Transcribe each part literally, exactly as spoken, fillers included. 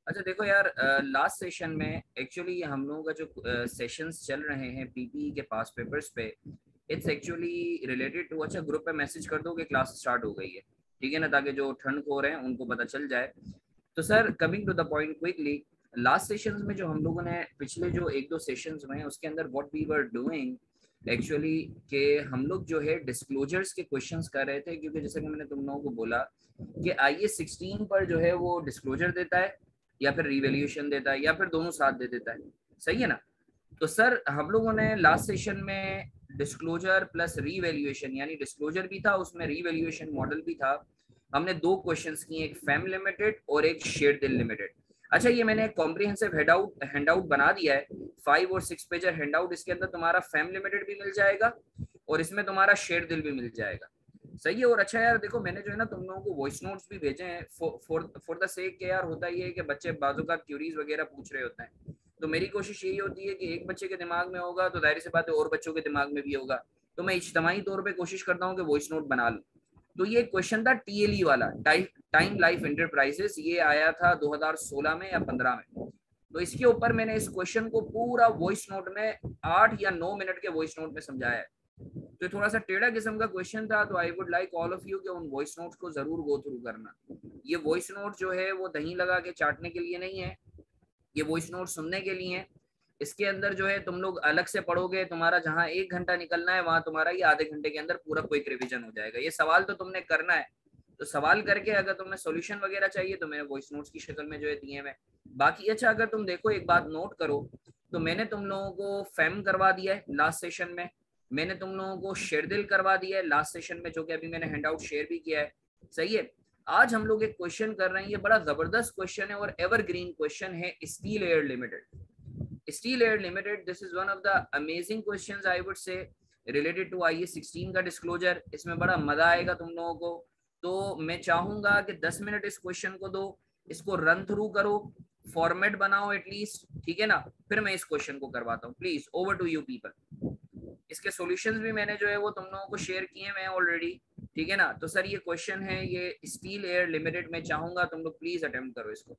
अच्छा देखो यार, लास्ट सेशन में एक्चुअली हम लोगों का जो सेशंस चल रहे हैं पीपीई के पास पेपर्स पे, इट्स एक्चुअली रिलेटेड टू, अच्छा ग्रुप पे मैसेज कर दो कि क्लास स्टार्ट हो गई है, ठीक है ना, ताकि जो ठंड खो रहे हैं उनको पता चल जाए। तो sir coming to the point quickly, last sessions में जो हम लोगों ने पिछले जो एक दो सेशंस में उसके अंदर what we were doing actually, कि हम लोग जो है डिस्क्लोजर्स के क्वेश्चंस कर रहे थे, क्योंकि जैसे कि मैंने तुम लोगों को बोला कि आई ए सिक्सटीन पर जो है वो डिस्क्लोजर देता है या फिर रिवैल्यूएशन देता है या फिर दोनों साथ दे देता है, सही है ना। तो सर हम लोगों ने लास्ट सेशन में डिस्क्लोजर प्लस रीवैल्यूएशन, यानी डिस्क्लोजर भी था उसमें रीवैल्यूएशन मॉडल भी था, हमने दो क्वेश्चंस किए, एक फैम लिमिटेड और एक शेयर दिल लिमिटेड। अच्छा ये मैंने एक कॉम्प्रिहेंसिव हैंडआउट हैंडआउट बना दिया है, फाइव और सिक्स पेजर हैंडआउट, इसके अंदर तुम्हारा फैम लिमिटेड भी मिल जाएगा और इसमें तुम्हारा शेयर दिल भी मिल जाएगा, सही है। और अच्छा यार देखो, मैंने जो है ना तुम लोगों को वॉइस नोट्स भी भेजे हैं फॉर फॉर द सेक के, यार होता ही है कि बच्चे बाजू का क्यूरीज वगैरह पूछ रहे होते हैं, तो मेरी कोशिश यही होती है कि एक बच्चे के दिमाग में होगा तो जाहिर सी बात है और बच्चों के दिमाग में भी होगा, तो मैं इज्तिमाई तौर पे कोशिश करता हूँ कि वॉइस नोट बना लूँ। तो ये क्वेश्चन था टीएलई वाला, टाइम लाइफ इंटरप्राइजेस, ये आया था दो हज़ार सोलह में या पंद्रह में। तो इसके ऊपर मैंने इस क्वेश्चन को पूरा वॉइस नोट में आठ या नौ मिनट के वॉइस नोट में समझाया है। तो थोड़ा सा टेढ़ा किस्म का क्वेश्चन था, तो I would like all of you कि उन वॉइस नोट्स को जरूर गो थ्रू करना। ये वॉइस नोट जो है वो दही लगा के चाटने के लिए नहीं है, ये वॉइस नोट सुनने के लिए है। इसके अंदर जो है तुम लोग अलग से पढ़ोगे, तुम्हारा जहां एक घंटा निकलना है वहां तुम्हारा ये आधे घंटे के अंदर पूरा क्विक रिवीजन हो जाएगा। ये सवाल तो तुमने करना है, तो सवाल करके अगर तुम्हें सॉल्यूशन वगैरह चाहिए तो मैंने वॉइस नोट्स की शक्ल में जो है दिए हैं। बाकी अच्छा अगर तुम देखो एक बात नोट करो, तो मैंने तुम लोगों को फैम करवा दिया है लास्ट सेशन में, मैंने तुम लोगों को शेरदिल करवा दिया है लास्ट सेशन में, जो कि अभी मैंने हैंडआउट शेयर भी किया है, सही है। आज हम लोग एक क्वेश्चन कर रहे हैं, ये बड़ा जबरदस्त क्वेश्चन है और एवरग्रीन क्वेश्चन है, steel air limited. Steel air limited, this is one of the amazing questions I would say, related to I A sixteen का डिस्क्लोजर। इसमें बड़ा मजा आएगा तुम लोगों को, तो मैं चाहूंगा कि दस मिनट इस क्वेश्चन को दो, इसको रन थ्रू करो, फॉर्मेट बनाओ एटलीस्ट, ठीक है ना, फिर मैं इस क्वेश्चन को करवाता हूँ। Please over to you people. इसके सॉल्यूशंस भी मैंने जो है वो तुम लोगों को शेयर किए हैं ऑलरेडी, ठीक है ना। तो सर ये क्वेश्चन है, ये स्टील एयर लिमिटेड में चाहूंगा तुम लोग प्लीज अटेम्प्ट करो इसको,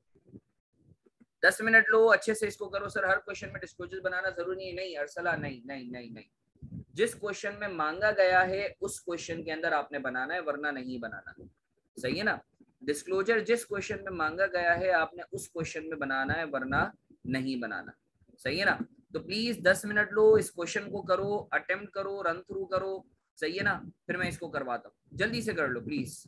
दस मिनट लो अच्छे से इसको करो। सर हर क्वेश्चन में डिस्क्लोजर बनाना जरूरी नहीं, नहीं अर्सला, नहीं नहीं नहीं नहीं, जिस क्वेश्चन में मांगा गया है उस क्वेश्चन के अंदर आपने बनाना है, वरना नहीं बनाना, सही है ना। डिस्क्लोजर जिस क्वेश्चन में मांगा गया है आपने उस क्वेश्चन में बनाना है, वरना नहीं बनाना, सही है ना। तो प्लीज दस मिनट लो, इस क्वेश्चन को करो, अटेम्प्ट करो, रन थ्रू करो, सही है ना, फिर मैं इसको करवाता हूँ, जल्दी से कर लो प्लीज।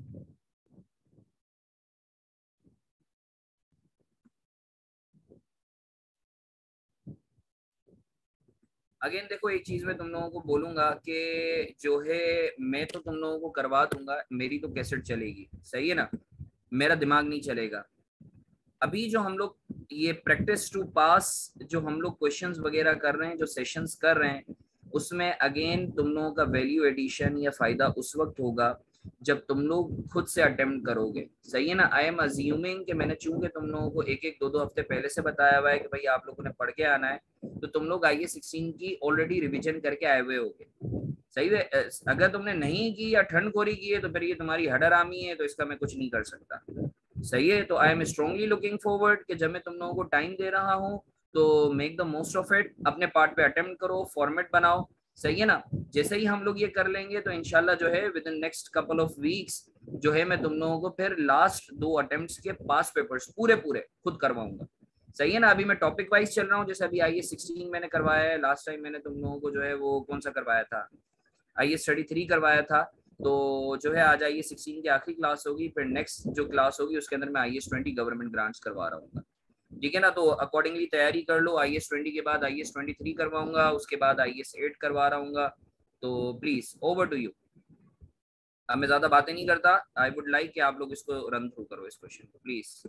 अगेन देखो एक चीज मैं तुम लोगों को बोलूंगा कि जो है मैं तो तुम लोगों को करवा दूंगा, मेरी तो कैसेट चलेगी, सही है ना, मेरा दिमाग नहीं चलेगा। अभी जो हम लोग ये प्रैक्टिस टू पास जो हम लोग क्वेश्चंस वगैरह कर रहे हैं, जो सेशंस कर रहे हैं, उसमें अगेन तुम लोगों का वैल्यू एडिशन या फायदा उस वक्त होगा जब तुम लोग खुद से अटेम्प्ट करोगे, सही है ना। आई एम अज्यूमिंग कि मैंने चूंकि तुम लोगों को एक एक दो दो हफ्ते पहले से बताया हुआ है कि भाई आप लोगों ने पढ़ के आना है, तो तुम लोग आई ए सिक्सटीन की ऑलरेडी रिविजन करके आए हुए होगे, सही है। अगर तुमने नहीं की या ठंड खोरी की है तो फिर ये तुम्हारी हडरामी है, तो इसका मैं कुछ नहीं कर सकता, सही है। तो I am strongly looking forward कि जब मैं तुम लोगों को टाइम दे रहा हूँ तो make the most of it, अपने पार्ट पे अटेम्प्ट करो, फॉर्मेट बनाओ, सही है ना। जैसे ही हम लोग ये कर लेंगे तो इंशाल्लाह जो है within next couple of weeks जो है मैं तुम लोगों को फिर लास्ट दो अटेम्प्ट्स के पास पेपर्स पूरे पूरे खुद करवाऊंगा, सही है ना। अभी मैं टॉपिक वाइज चल रहा हूँ, जैसे अभी आई ए सिक्सटीन मैंने करवाया है, लास्ट टाइम मैंने तुम लोगों को जो है वो कौन सा करवाया था, आई ए स्टडी थ्री करवाया था। तो जो है आज आई ए सिक्सटीन की आखिरी क्लास होगी, फिर नेक्स्ट जो क्लास होगी उसके अंदर मैं I S twenty government grants करवा रहा हूँ, ठीक है ना। तो अकॉर्डिंगली तैयारी कर लो, आई एस ट्वेंटी के बाद आई एस ट्वेंटी थ्री करवाऊंगा, उसके बाद आई एस एट करवा रहा हूँ, तो प्लीज ओवर टू यू। अब मैं ज्यादा बातें नहीं करता, आई वुड लाइक कि आप लोग इसको रन थ्रू करो इस क्वेश्चन को प्लीज।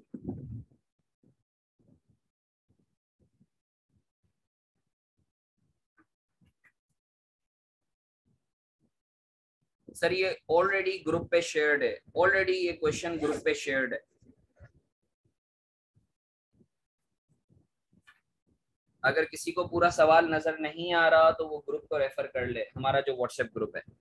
सर ये ऑलरेडी ग्रुप पे शेयर्ड है, ऑलरेडी ये क्वेश्चन ग्रुप पे शेयर्ड है, अगर किसी को पूरा सवाल नजर नहीं आ रहा तो वो ग्रुप को रेफर कर ले, हमारा जो व्हाट्सएप ग्रुप है।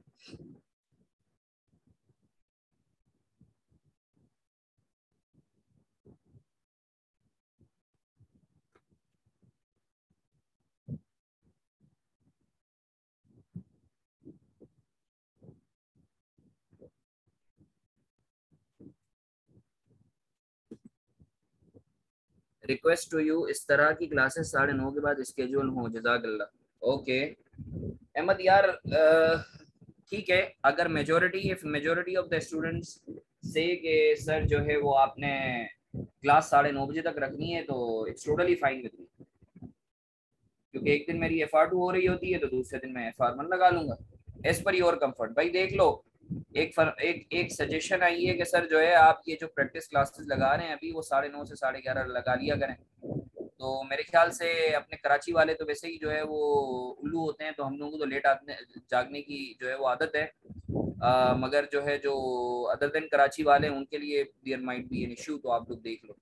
रिक्वेस्ट टू यू, इस तरह की क्लासेस साढ़े नौ के बाद स्केड्यूल हो, जजाकल्ला। ओके अहमद यार, अ, ठीक है, अगर majority if majority of the students say कि सर जो है वो आपने क्लास साढ़े नौ बजे तक रखनी है, तो it's totally fine with me, क्योंकि एक दिन मेरी एफ आर टू हो रही होती है तो दूसरे दिन मैं एफ आर वन लगा लूंगा, एज पर योर कंफर्ट। भाई देख लो, एक फर, एक एक सजेशन आई है कि सर जो है आप ये जो प्रैक्टिस क्लासेस लगा रहे हैं अभी, वो साढ़े नौ से साढ़े ग्यारह लगा लिया करें। तो मेरे ख्याल से अपने कराची वाले तो वैसे ही जो है वो उल्लू होते हैं, तो हम लोगों को तो लेट आने जागने की जो है वो आदत है। आ, मगर जो है जो अदर देन कराची वाले हैं उनके लिए there might be an issue, तो आप लोग देख लो।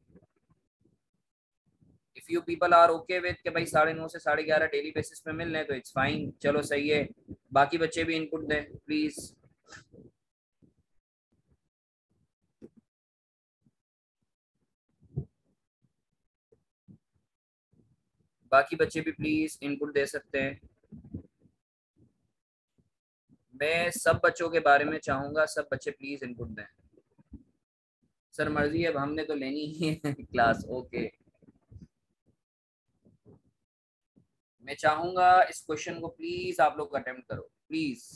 If you people are okay with कि भाई साढ़े नौ से साढ़े ग्यारह डेली बेसिस पे मिल रहे हैं, तो इट्स फाइन, चलो सही है। बाकी बच्चे भी इनपुट दें प्लीज। बाकी बच्चे भी प्लीज इनपुट दे सकते हैं। मैं सब बच्चों के बारे में चाहूंगा, सब बच्चे प्लीज इनपुट दें। सर मर्जी है, अब हमने तो लेनी ही है क्लास। ओके, मैं चाहूंगा इस क्वेश्चन को प्लीज आप लोग अटेम्प्ट करो प्लीज।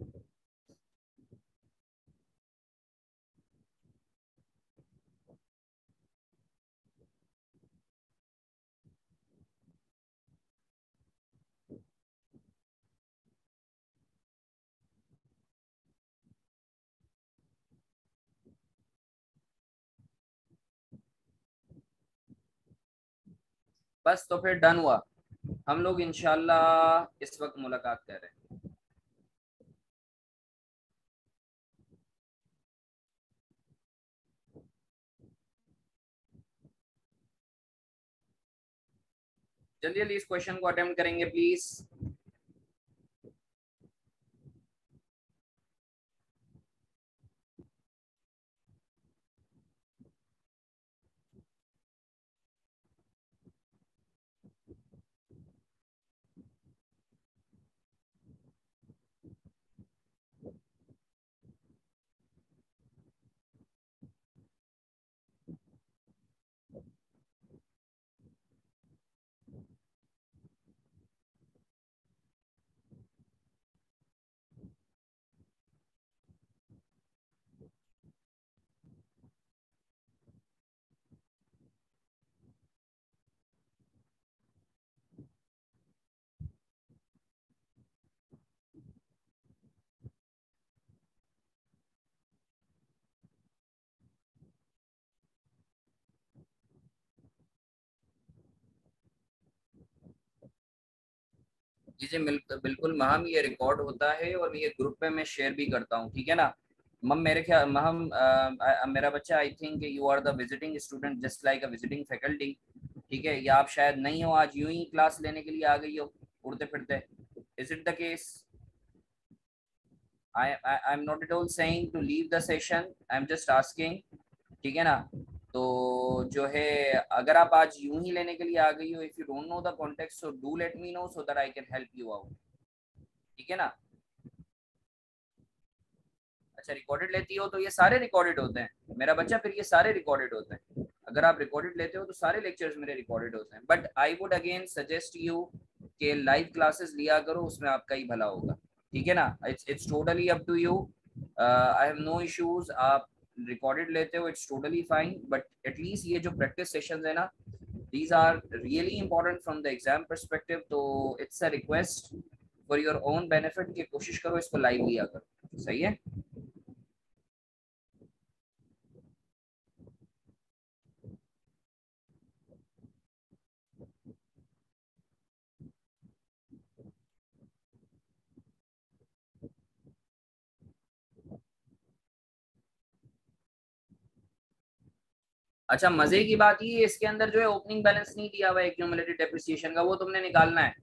बस तो फिर डन हुआ, हम लोग इंशाल्लाह इस वक्त मुलाकात कर रहे हैं। जल्दी जल्दी इस क्वेश्चन को अटेम्प्ट करेंगे प्लीज। जी जी बिल्कुल महम, ये रिकॉर्ड होता है और ये ग्रुप पे मैं शेयर भी करता हूँ, ठीक है ना। मम मेरे ख्याल महम, अ, मेरा बच्चा, I think you are the visiting student just like a visiting faculty, ठीक है, या आप शायद नहीं हो, आज यूं ही क्लास लेने के लिए आ गई हो उड़ते फिरते। Is it the case? I I am not at all saying to leave the session, I am just asking, ठीक है ना। तो जो है, अगर आप आज यूं ही लेने के लिए आ गई हो, if you don't know the context, so do let me know so that I can help you out, ठीक है ना। अच्छा, रिकॉर्डेड लेती हो तो ये सारे रिकॉर्डेड होते हैं मेरा बच्चा, फिर ये सारे रिकॉर्डेड होते हैं। अगर आप रिकॉर्डेड लेते हो तो सारे लेक्चर्स मेरे रिकॉर्डेड होते हैं, but I would again suggest you कि लाइव क्लासेस लिया करो, उसमें आपका ही भला होगा, ठीक है ना। It's it's totally up to you, I have no issues. आप रिकॉर्डेड लेते हो it's totally fine, but at least ये जो प्रैक्टिस सेशंस है ना, these are really important from the exam perspective, तो it's a request for your own benefit कि कोशिश करो इसको लाइव लिया करो, सही है। अच्छा, मजे की बात ये इसके अंदर जो है ओपनिंग बैलेंस नहीं दिया हुआ है क्यूमुलेटिव डेप्रिसिएशन का, वो तुमने निकालना है।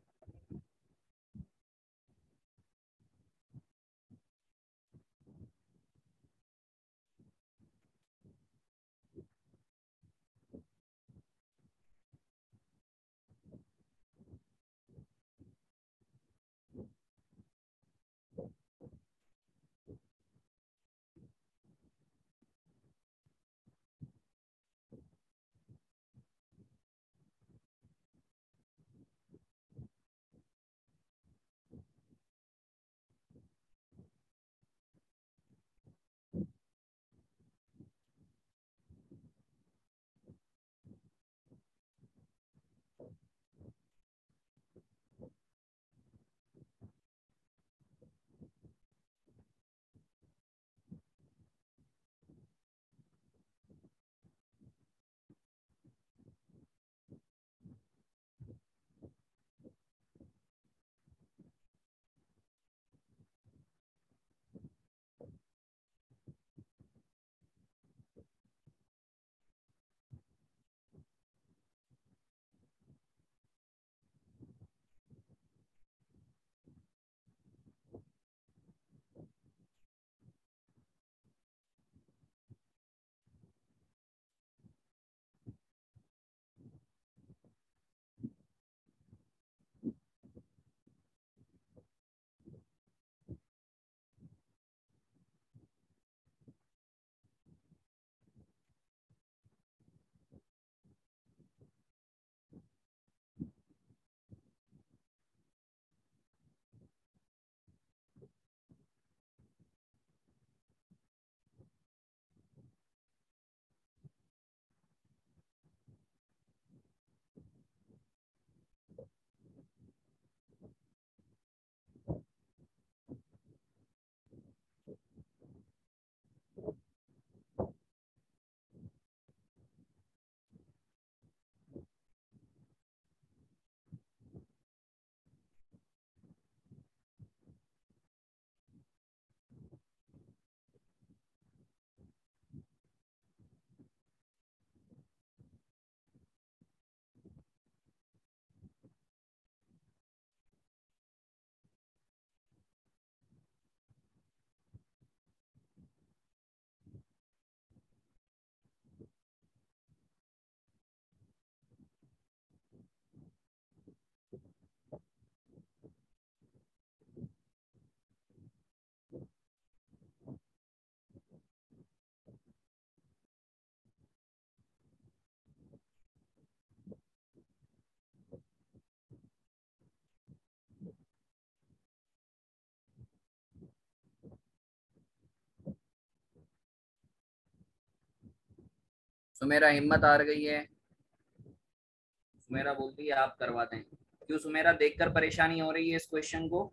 सुमेरा हिम्मत हार गई है। सुमेरा बोलती है आप करवा दें। क्यों सुमेरा, देखकर परेशानी हो रही है इस क्वेश्चन को?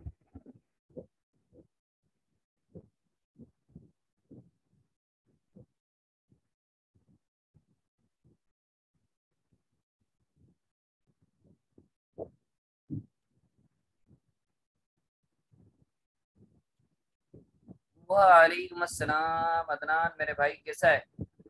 वालेकुम अस्सलाम अदनान, मेरे भाई कैसा है?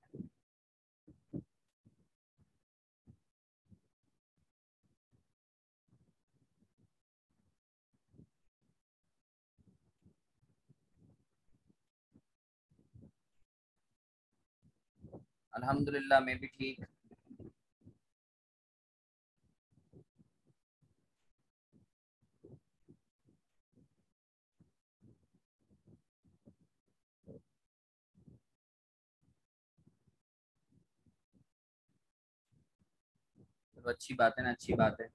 अल्हम्दुलिल्लाह मैं भी ठीक। तो अच्छी बात है ना, अच्छी बात है।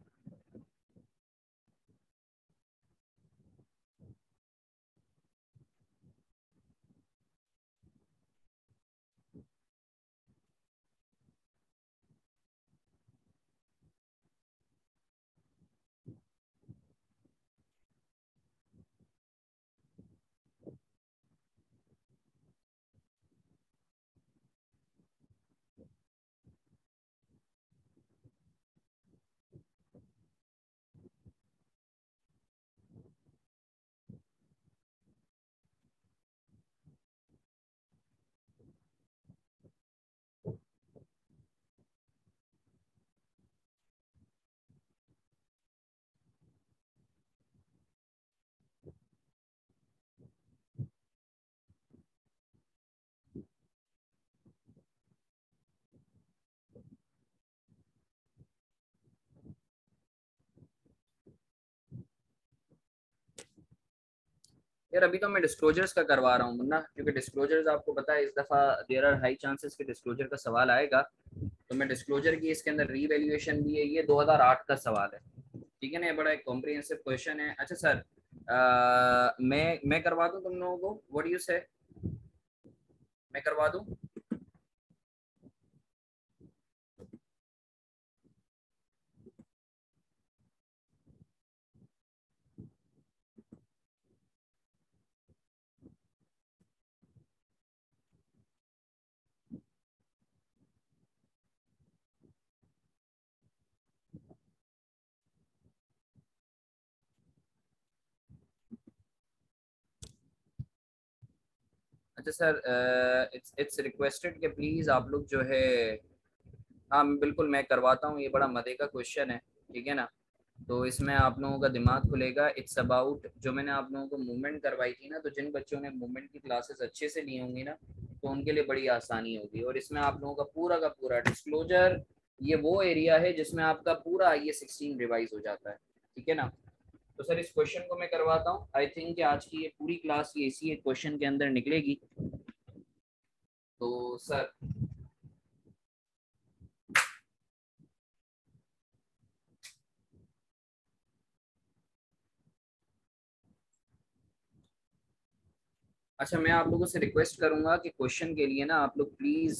यार अभी तो मैं डिस्क्लोजर्स का करवा रहा हूँ मुन्ना, क्योंकि डिस्क्लोजर्स आपको पता है इस दफा देयर आर हाई चांसेस कि डिस्क्लोजर का सवाल आएगा। तो मैं डिस्क्लोजर की इसके अंदर रीवैल्यूएशन भी है, ये दो हज़ार आठ का सवाल है। ठीक है ना, ये बड़ा एक कॉम्प्रिहेंसिव क्वेश्चन है। अच्छा सर, आ, मैं मैं करवा दूं तुम लोगों को, व्हाट डू यू से? मैं करवा दूं? अच्छा सर, इट्स इट्स रिक्वेस्टेड कि प्लीज़ आप लोग जो है, हाँ बिल्कुल मैं करवाता हूँ, ये बड़ा मजे का क्वेश्चन है। ठीक है ना, तो इसमें आप लोगों का दिमाग खुलेगा। इट्स अबाउट, जो मैंने आप लोगों को मूवमेंट करवाई थी ना, तो जिन बच्चों ने मूवमेंट की क्लासेस अच्छे से ली होंगी ना, तो उनके लिए बड़ी आसानी होगी। और इसमें आप लोगों का पूरा का पूरा डिस्क्लोजर, ये वो एरिया है जिसमें आपका पूरा आई ए सिक्सटीन रिवाइज हो जाता है। ठीक है ना, तो सर इस क्वेश्चन को मैं करवाता हूँ। आई थिंक कि आज की ये पूरी क्लास ये इसी एक क्वेश्चन के अंदर निकलेगी। तो सर, अच्छा मैं आप लोगों से रिक्वेस्ट करूंगा कि क्वेश्चन के लिए ना आप लोग प्लीज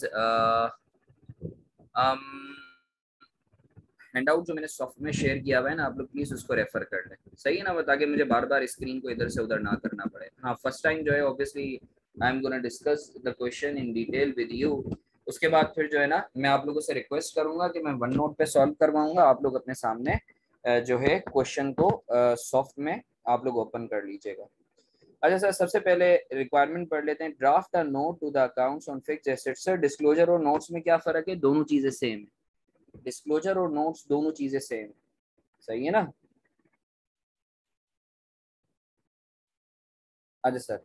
हैंड आउट जो मैंने सॉफ्ट में शेयर किया हुआ है ना, आप लोग प्लीज उसको रेफर कर लें। सही है ना, ताकि मुझे बार बार स्क्रीन को इधर से उधर ना करना पड़े। हाँ फर्स्ट टाइम जो है obviously I am gonna discuss the question in detail with you. उसके बाद फिर जो है ना, मैं आप लोगों से रिक्वेस्ट करूंगा कि मैं वन नोट पे सॉल्व करवाऊंगा। आप लोग अपने सामने अ, जो है क्वेश्चन को सॉफ्ट में आप लोग ओपन कर लीजिएगा। अच्छा सर, सबसे पहले रिक्वायरमेंट पढ़ लेते हैं। Draft a note to the accounts on fixed assets. Sir disclosure और नोट्स में क्या फर्क है? दोनों चीजें सेम है। डिस्क्लोजर और नोट्स दोनों चीजें सेम है। सही है ना? अच्छा सर,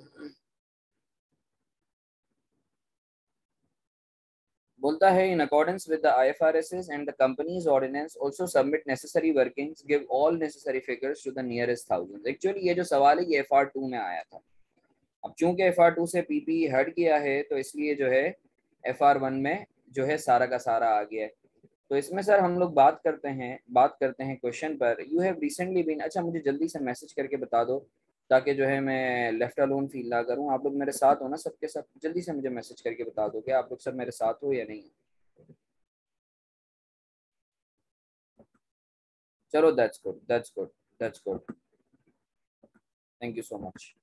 बोलता है in accordance with the IFRS and the companies ordinance also submit necessary workings, give all necessary figures to the nearest thousand. Actually ये जो सवाल है ये एफ आर टू में आया था। अब चूंकि एफ आर टू से पीपी हट गया है, तो इसलिए जो है एफ आर वन में जो है सारा का सारा आ गया है। तो इसमें सर हम लोग बात करते हैं बात करते हैं क्वेश्चन पर। यू हैव रिसेंटली बीन, अच्छा मुझे जल्दी से मैसेज करके बता दो, ताकि जो है मैं लेफ्ट अलोन फील ना करूं। आप लोग मेरे साथ हो ना, सबके सब जल्दी से मुझे मैसेज करके बता दो कि आप लोग सब मेरे साथ हो या नहीं। चलो that's good that's good that's good, thank you so much.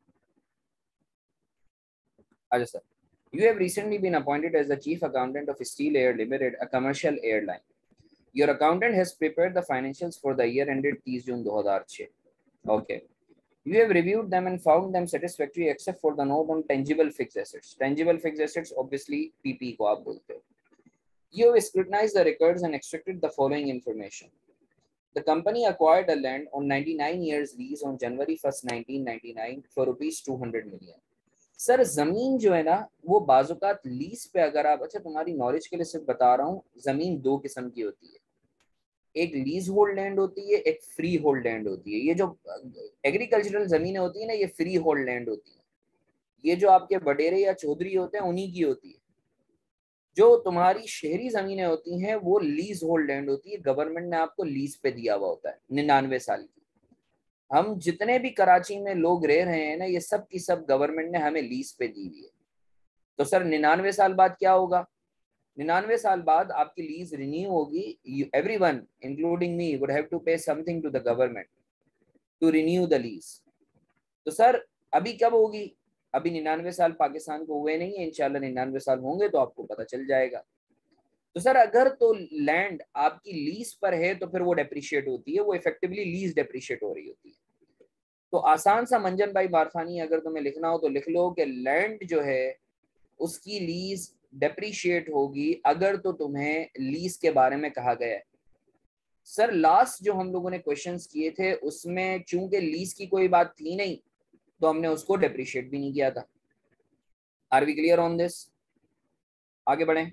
अच्छा sir, you have recently been appointed as the chief accountant of Steel Air Limited, a commercial airline. Your accountant has prepared the financials for the year ended तीस जून दो हज़ार छह. Okay. You have reviewed them and found them satisfactory except for the note on tangible fixed assets. Tangible fixed assets obviously P P को आप बोलते हो. You have scrutinized the records and extracted the following information. The company acquired a land on ninety-nine years lease on January first nineteen ninety-nine for rupees two hundred million. Sir जमीन जो है ना वो बाजुकात lease पे, अगर आप, अच्छा तुम्हारी नॉलेज के लिए सिर्फ बता रहा हूँ, जमीन दो किस्म की होती है, एक लीज होल्ड लैंड होती है, एक फ्री होल्ड लैंड होती है। ये जो एग्रीकल्चरल जमीनें होती है ना, ये फ्री होल्ड लैंड होती है। ये जो आपके वडेरे या चौधरी होते हैं उन्हीं की होती है। जो तुम्हारी शहरी जमीनें होती हैं वो लीज होल्ड लैंड होती है, गवर्नमेंट ने आपको लीज पे दिया हुआ होता है निन्यानवे साल की। हम जितने भी कराची में लोग रह रहे हैं ना, ये सब की सब गवर्नमेंट ने हमें लीज पे दी हुई है। तो सर निन्यानवे साल बाद क्या होगा? निन्यानवे साल बाद आपकी लीज रिन्यू होगी। Everyone including me would have to pay something to the government to renew the lease. तो सर अभी कब होगी? अभी निन्यानवे साल पाकिस्तान को हुए नहीं है, इंशाल्लाह निन्यानवे साल होंगे तो आपको पता चल जाएगा। तो सर अगर तो लैंड आपकी लीज पर है तो फिर वो डेप्रिशिएट होती है, वो इफेक्टिवली लीज डेप्रिशिएट हो रही होती है। तो आसान सा मंजन भाई बारफानी अगर तुम्हें लिखना हो तो लिख लो कि लैंड जो है उसकी लीज डेप्रिशिएट होगी अगर तो तुम्हें लीज के बारे में कहा गया है। सर लास्ट जो हम लोगों ने क्वेश्चंस किए थे उसमें चूंकि लीज की कोई बात थी नहीं तो हमने उसको डेप्रिशिएट भी नहीं किया था। Are we clear on this? आगे बढ़ें।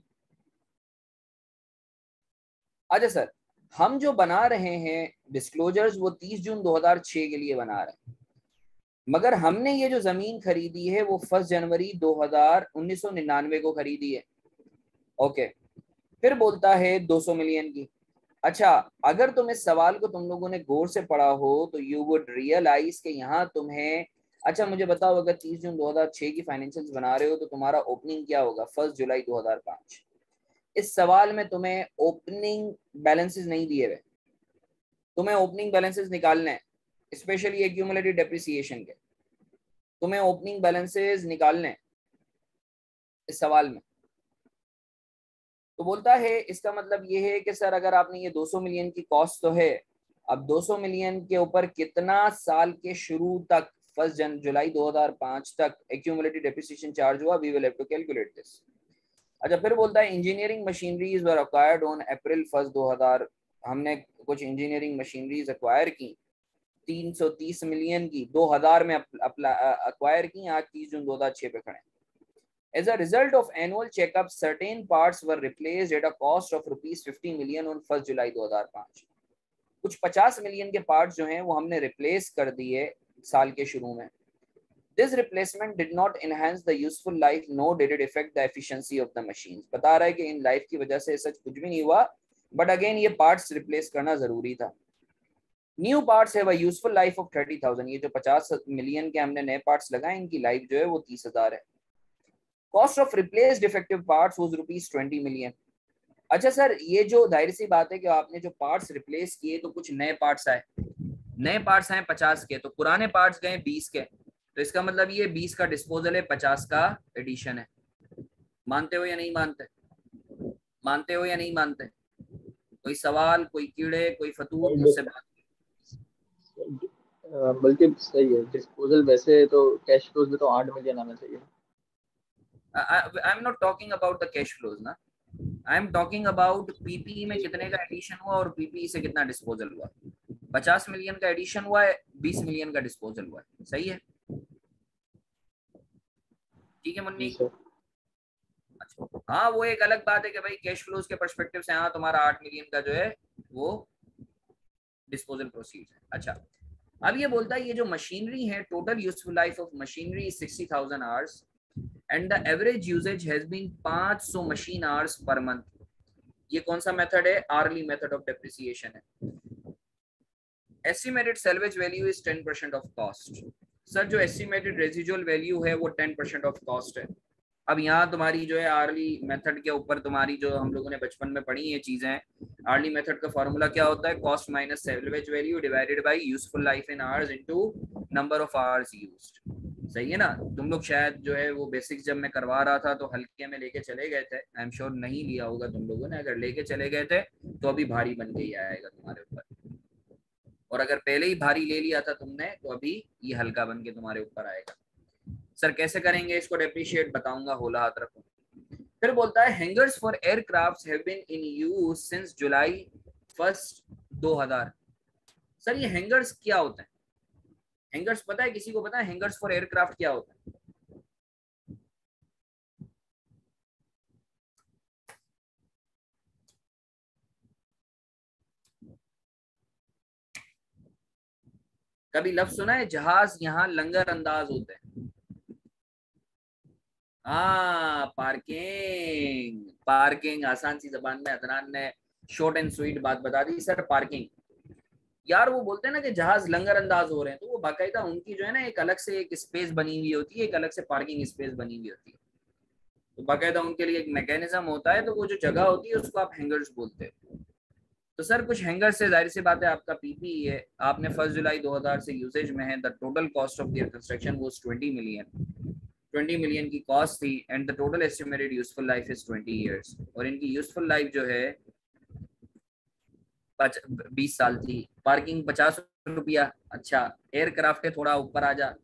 अच्छा सर, हम जो बना रहे हैं डिस्क्लोजर्स वो तीस जून दो हज़ार छह के लिए बना रहे हैं, मगर हमने ये जो जमीन खरीदी है वो फर्स्ट जनवरी दो हज़ार उन्नीस सौ निन्यानवे को खरीदी है। ओके, फिर बोलता है दो सौ मिलियन की। अच्छा, अगर तुम इस सवाल को तुम लोगों ने गौर से पढ़ा हो तो यू वुड रियलाइज कि यहाँ तुम्हें, अच्छा मुझे बताओ अगर तीस जून दो हज़ार छह की फाइनेंशियल्स बना रहे हो तो तुम्हारा ओपनिंग क्या होगा? फर्स्ट जुलाई दो हज़ार पाँच। इस सवाल में तुम्हें ओपनिंग बैलेंसेस नहीं दिए हुए, तुम्हें ओपनिंग बैलेंसेस निकालने हैं, स्पेशली एक्यूमुलेटेड डेप्रिसिएशन के। तुम्हें ओपनिंग बैलेंसेस निकालने हैं इस सवाल में। तो बोलता है इसका मतलब ये है कि सर अगर आपने ये दो सौ मिलियन की कॉस्ट तो है, अब दो सौ मिलियन के ऊपर कितना साल के शुरू तक फर्स्ट जन जुलाई दो हज़ार पाँच तक एक्यूमुलेटेड डेप्रिसिएशन चार्ज हुआ, we will have to calculate this. अच्छा, फिर बोलता है engineering machineries were acquired on April first दो हज़ार, हमने कुछ इंजीनियरिंग मशीनरीज अक्वायर की तीन सौ तीस मिलियन की, दो हज़ार में अक्वायर की, आज तीस जून दो हज़ार छह पे खड़े। As a result of annual checkup, certain parts were replaced at a cost of rupees fifty million on first July दो हज़ार पाँच। कुछ पचास मिलियन के पार्ट्स जो हैं वो हमने रिप्लेस कर दिए साल के शुरू में। This replacement did not enhance the useful life, nor did it affect the efficiency of the machines. बता रहा है कि इन लाइफ की वजह से सच कुछ भी नहीं हुआ, बट अगेन ये पार्ट्स रिप्लेस करना जरूरी था। New parts have a useful life of thirty thousand. ये जो पचास मिलियन के हमने नए पार्ट्स लगाए इनकी लाइफ जो है वो तीस हजार है। Cost of replace defective parts was rupees twenty million. अच्छा सर, ये जो जाहिर सी बात है कि आपने जो पार्ट्स रिप्लेस किए तो कुछ नए पार्ट्स आए, नए पार्ट्स आए पचास के, तो पुराने पार्ट्स गए बीस के, तो इसका मतलब ये बीस का डिस्पोजल है, पचास का एडिशन है। मानते हो या नहीं मानते? मानते हो या नहीं मानते? कोई सवाल, कोई कीड़े, कोई फतूर मुझसे बात? बल्कि सही है, डिस्पोजल वैसे तो कैश फ्लोज में तो आठ मिलियन आना चाहिए। I am not talking about the cash flows ना, I am talking about PP में कितने का एडिशन हुआ और पीपी से कितना डिस्पोजल हुआ। पचास मिलियन का एडिशन हुआ है, बीस मिलियन का डिस्पोजल हुआ है, सही है? ठीक है मुन्नी? अच्छा, हाँ वो एक अलग बात है कि भाई कैश फ्लोज के पर्सपेक्टिव से हाँ तुम्हारा आठ मिलियन का जो है वो डिस्पोजल प्रोसीड है। अच्छा, अब ये बोलता है ये जो मशीनरी है, total useful life of machinery sixty thousand hours and the average usages has been पाँच सौ मशीन आवर्स पर मंथ। ये कौन सा मेथड है? आर्ली मेथड ऑफ डेप्रिसिएशन है। Estimated salvage value is ten percent of cost. Sir जो estimated residual value है वो टेन परसेंट ऑफ कॉस्ट है। अब यहाँ तुम्हारी जो है आर्ली मेथड के ऊपर तुम्हारी जो हम लोगों ने बचपन में पढ़ी ये चीजें, आर्ली मेथड का फॉर्मूला क्या होता है? Cost minus salvage value divided by useful life in hours into number of hours used. सही है ना? तुम लोग शायद जो है वो बेसिक्स जब मैं करवा रहा था तो हल्के में लेके चले गए थे, आई एम श्योर नहीं लिया होगा तुम लोगों ने। अगर लेके चले गए थे तो अभी भारी बन के ही आएगा तुम्हारे ऊपर, और अगर पहले ही भारी ले लिया था तुमने तो अभी ये हल्का बन के तुम्हारे ऊपर आएगा। सर कैसे करेंगे इसको डेप्रिशिएट? बताऊंगा, होला हाथ रखो। फिर बोलता है hangars for aircraft have been in use since July first दो हज़ार। सर ये हैंगर्स क्या होते हैं? हैंगर्स पता है किसी को? पता है हैंगर्स फॉर एयरक्राफ्ट क्या होता है? कभी लफ्ज सुना है जहाज यहाँ लंगर अंदाज होते हैं? हाँ, पार्किंग। पार्किंग आसान सी जबान में अदनान ने शॉर्ट एंड स्वीट बात बता दी सर, पार्किंग। यार वो बोलते हैं ना कि जहाज लंगर अंदाज हो रहे हैं, तो वो बाकायदा उनकी जो है ना एक अलग से एक स्पेस बनी हुई होती है, एक अलग से पार्किंग स्पेस बनी हुई होती है। तो बाकायदा उनके लिए एक मैकेनिज्म होता है, तो वो जो जगह होती है उसको आप हैंगर्स बोलते हैं। तो सर कुछ हैंगर से जाहिर सी बात है आपका पीपी है, आपने फर्स्ट जुलाई दो हज़ार से यूसेज में है। The total cost of their construction was twenty million. Twenty million की कॉस्ट थी and the total estimated useful life is twenty years. और इनकी यूजफुल लाइफ जो है बीस साल थी। पार्किंग पचास रुपया। अच्छा, एयरक्राफ्ट के थोड़ा ऊपर आ जा।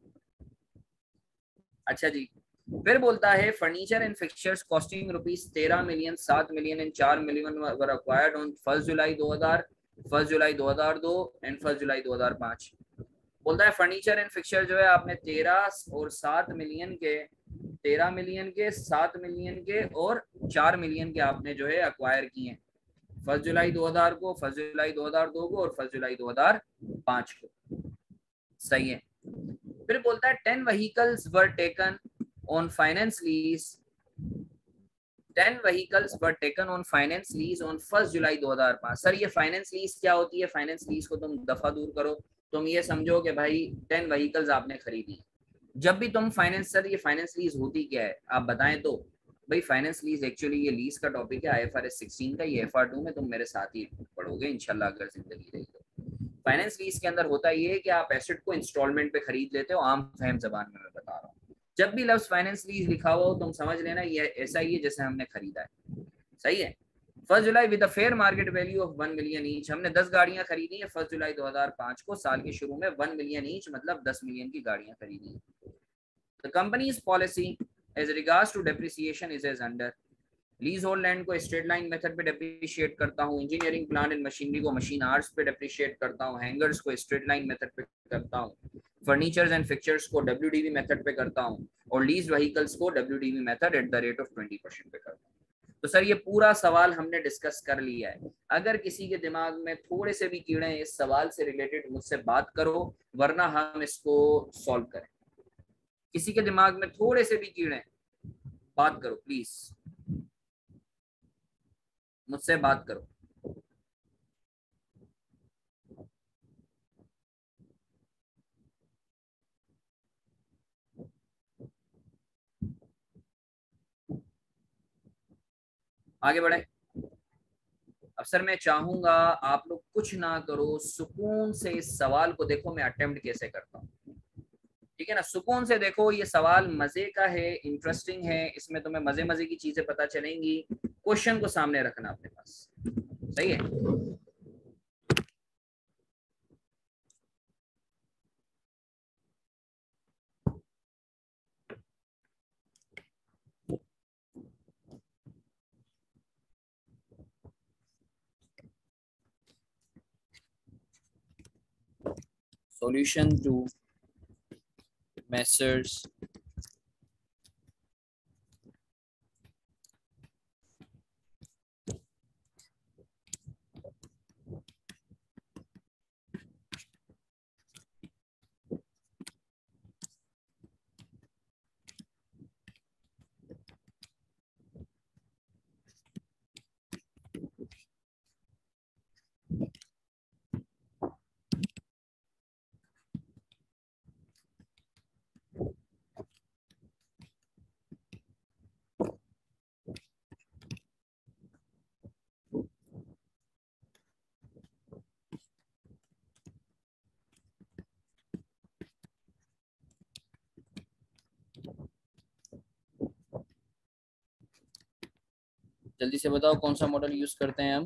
अच्छा जी, फिर बोलता है furniture and fixtures costing rupees तेरह मिलियन, सात मिलियन एंड चार million were acquired on first जुलाई दो हज़ार, फर्स्ट जुलाई दो हज़ार दो एंड फर्स्ट जुलाई दो हज़ार पाँच। बोलता है फर्नीचर एंड फिक्सचर जो है आपने तेरह और सात मिलियन के, तेरह मिलियन के, सात मिलियन के और चार मिलियन के आपने जो है अक्वायर किए हैं फर्स्ट जुलाई दो हज़ार को, फर्स्ट जुलाई दो हज़ार दो को और फर्स्ट जुलाई दो हज़ार पाँच को। सही है। फिर बोलता है ten vehicles were taken on finance lease, ten vehicles were taken on finance lease on first जुलाई दो हज़ार पाँच। सर ये फाइनेंस लीज क्या होती है? फाइनेंस लीज को तुम दफा दूर करो, तुम ये समझो कि भाई टेन व्हीकल्स आपने खरीदी। जब भी तुम फाइनेंस, सर ये फाइनेंस लीज होती क्या है आप बताएं तो? भाई फाइनेंस लीज एक्चुअली ये लीज का टॉपिक है आईएफआरएस सिक्सटीन का, ये एफआर टू में तुम मेरे साथ ही पढ़ोगे इंशाल्लाह अगर जिंदगी रही तो। फाइनेंस लीज के अंदर होता ये है कि आप एसेट को इंस्टॉलमेंट पे खरीद लेते हो, आम फहम जबान में मैं बता रहा हूँ। जब भी लफ्ज फाइनेंस लीज लिखा हुआ हो तुम समझ लेना ये ऐसा ही है जैसे हमने खरीदा है। सही है। First July with fair market value of one million each, हमने दस गाड़ियां खरीदी है फर्स्ट जुलाई दो हज़ार पाँच को, साल के शुरू में वन मिलियन ईच मतलब दस मिलियन की गाड़ियां खरीदी है। The company's policy as regards to depreciation is as under. Leasehold land को स्ट्रेट लाइन मेथड पे डेप्रिशिएट करता हूँ, इंजीनियरिंग प्लांट एंड मशीनरी को मशीन आवर्स पे डेप्रिशिएट करता हूँ, हैंगर्स को स्ट्रेट लाइन मेथड पे करता हूँ, फर्नीचर्स एंड फिक्चर्स को डब्ल्यूडीवी मेथड पे करता हूँ, और लीज व्हीकल्स को WDV method at the rate of twenty percent पे करता हूँ। तो सर ये पूरा सवाल हमने डिस्कस कर लिया है। अगर किसी के दिमाग में थोड़े से भी कीड़े हैं इस सवाल से रिलेटेड मुझसे बात करो, वरना हम इसको सॉल्व करें। किसी के दिमाग में थोड़े से भी कीड़े हैं बात करो प्लीज, मुझसे बात करो। आगे बढ़े। अब सर मैं चाहूंगा आप लोग कुछ ना करो, सुकून से इस सवाल को देखो मैं अटेम्प्ट कैसे करता हूँ। ठीक है ना? सुकून से देखो, ये सवाल मजे का है, इंटरेस्टिंग है, इसमें तुम्हें मजे मजे की चीजें पता चलेंगी। क्वेश्चन को सामने रखना अपने पास। सही है। सॉल्यूशन टू मेसर्स जल्दी से बताओ कौन सा मॉडल यूज करते हैं हम।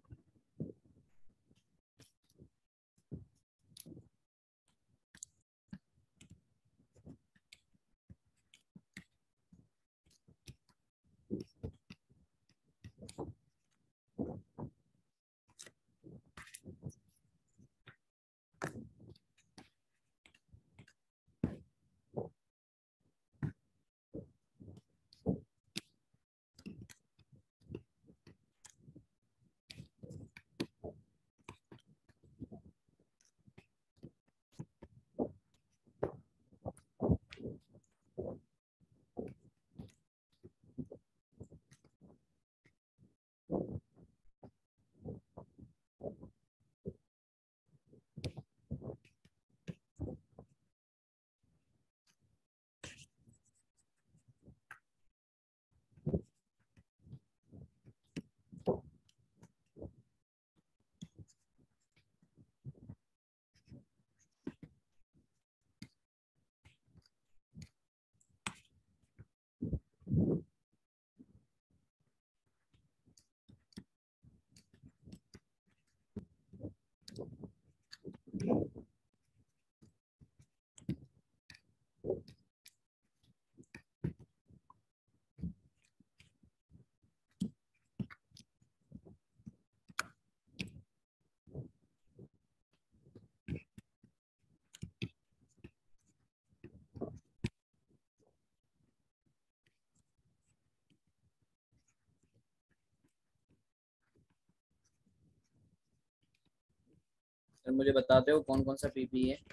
सर मुझे बताते हो कौन कौन सा पीपी है,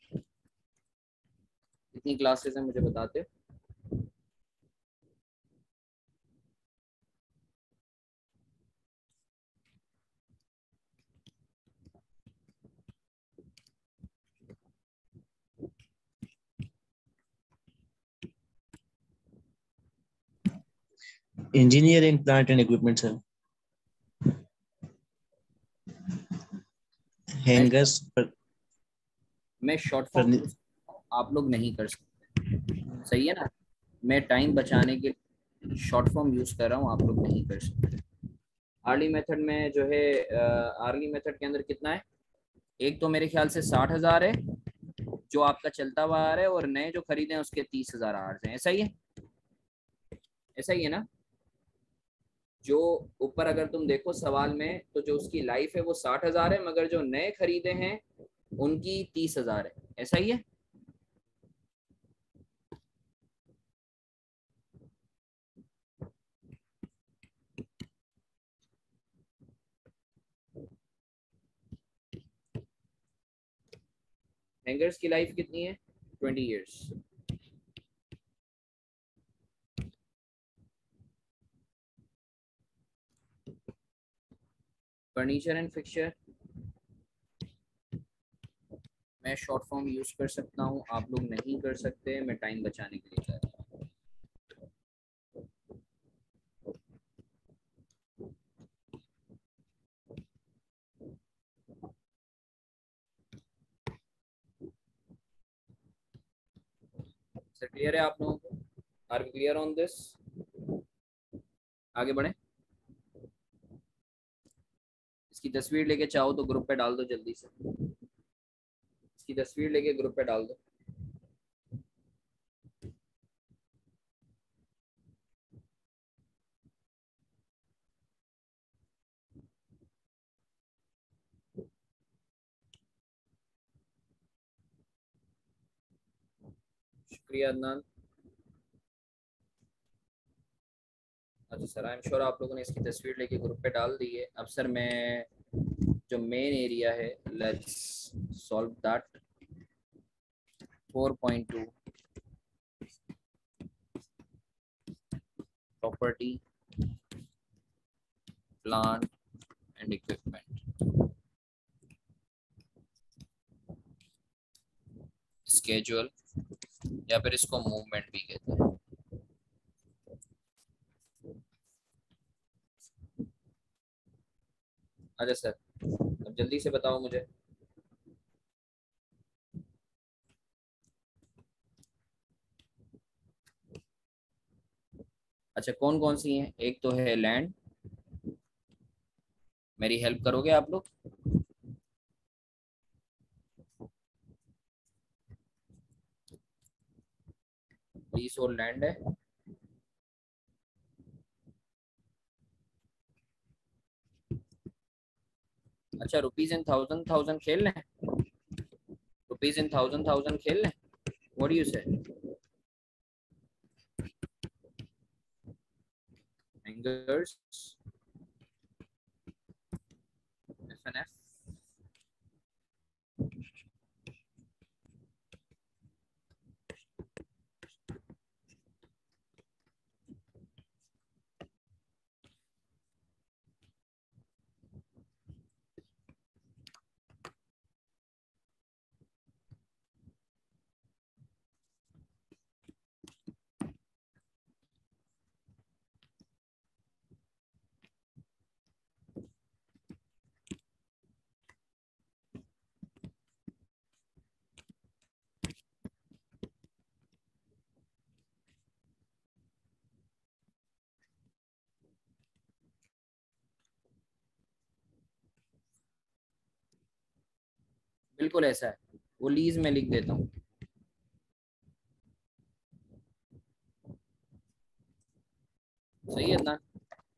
कितनी क्लासेस हैं, मुझे बताते हो। Engineer in plant and equipment, sir. Hangers पर मैं शॉर्ट फॉर्म यूज आप लोग नहीं कर सकते, सही है ना। मैं टाइम बचाने के शॉर्ट फॉर्म यूज कर रहा हूँ, आप लोग नहीं कर सकते। आर्ली मेथड में जो है, आर्ली मेथड के अंदर कितना है, एक तो मेरे ख्याल से साठ हजार है जो आपका चलता हुआ आ रहा है, और नए जो खरीदे हैं उसके तीस हजार आर्स हैं, ऐसा ही है, ऐसा ही है ना। जो ऊपर अगर तुम देखो सवाल में, तो जो उसकी लाइफ है वो साठ हजार है, मगर जो नए खरीदे हैं उनकी तीस हजार है, ऐसा ही है। हैंगर्स की लाइफ कितनी है, twenty years. Furniture and fixture मैं शॉर्ट फॉर्म यूज कर सकता हूँ, आप लोग नहीं कर सकते, मैं टाइम बचाने के लिए कर रहा हूँ। सर क्लियर है आप लोगों को, are we clear on this. आगे बढ़े, इसकी तस्वीर लेके चाहो तो ग्रुप पे डाल दो जल्दी से, इसकी तस्वीर लेके ग्रुप पे डाल दो। शुक्रिया अदनान। अच्छा सर, आई एम श्योर आप लोगों ने इसकी तस्वीर लेके ग्रुप पे डाल दी है। अब सर मैं जो मेन एरिया है, let's solve that. Four point two property plant and equipment, schedule या फिर इसको मूवमेंट भी कहते हैं। अच्छा सर, अब जल्दी से बताओ मुझे, अच्छा कौन कौन सी हैं। एक तो है लैंड, मेरी हेल्प करोगे आप लोग? लीज और लैंड है। अच्छा, रुपीज इन थाउजेंड थाउजेंड खेल लें, रुपीज इन थाउजेंड थाउजेंड खेल लें, what do you say? Hangars, F N F, बिल्कुल ऐसा है, वो लीज में लिख देता हूँ। सही है ना?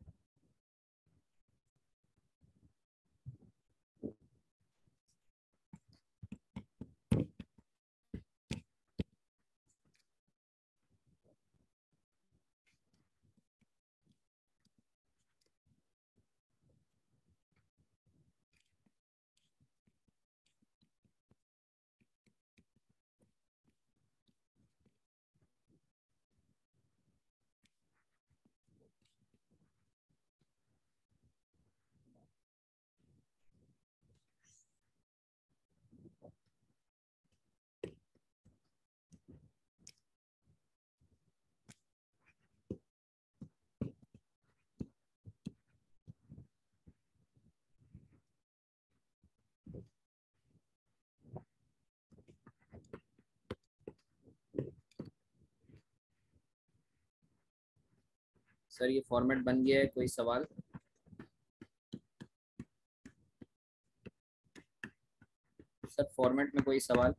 सर ये फॉर्मेट बन गया है, कोई सवाल? सर फॉर्मेट में कोई सवाल?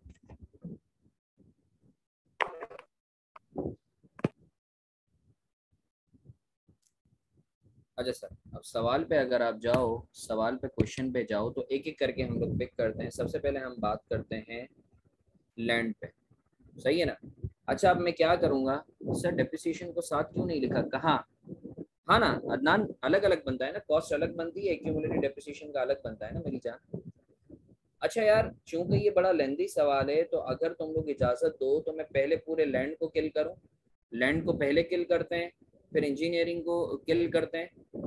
अच्छा सर, अब सवाल पे अगर आप जाओ, सवाल पे क्वेश्चन पे जाओ तो एक एक करके हम लोग पिक करते हैं। सबसे पहले हम बात करते हैं लैंड पे, सही है ना? अच्छा, अब मैं क्या करूंगा सर, डेप्रिसिएशन को साथ क्यों नहीं लिखा, कहाँ? हाँ ना अदनान, अलग अलग बनता है ना, कॉस्ट अलग बनती है, एक्यूमुलेटेड डेप्रिसिएशन का अलग बनता है ना मेरी जान। अच्छा यार, चूंकि ये बड़ा लेंदी सवाल है तो अगर तुम लोग इजाजत दो तो मैं पहले पूरे लैंड को किल करूं। लैंड को पहले किल करते हैं, फिर इंजीनियरिंग को किल करते हैं।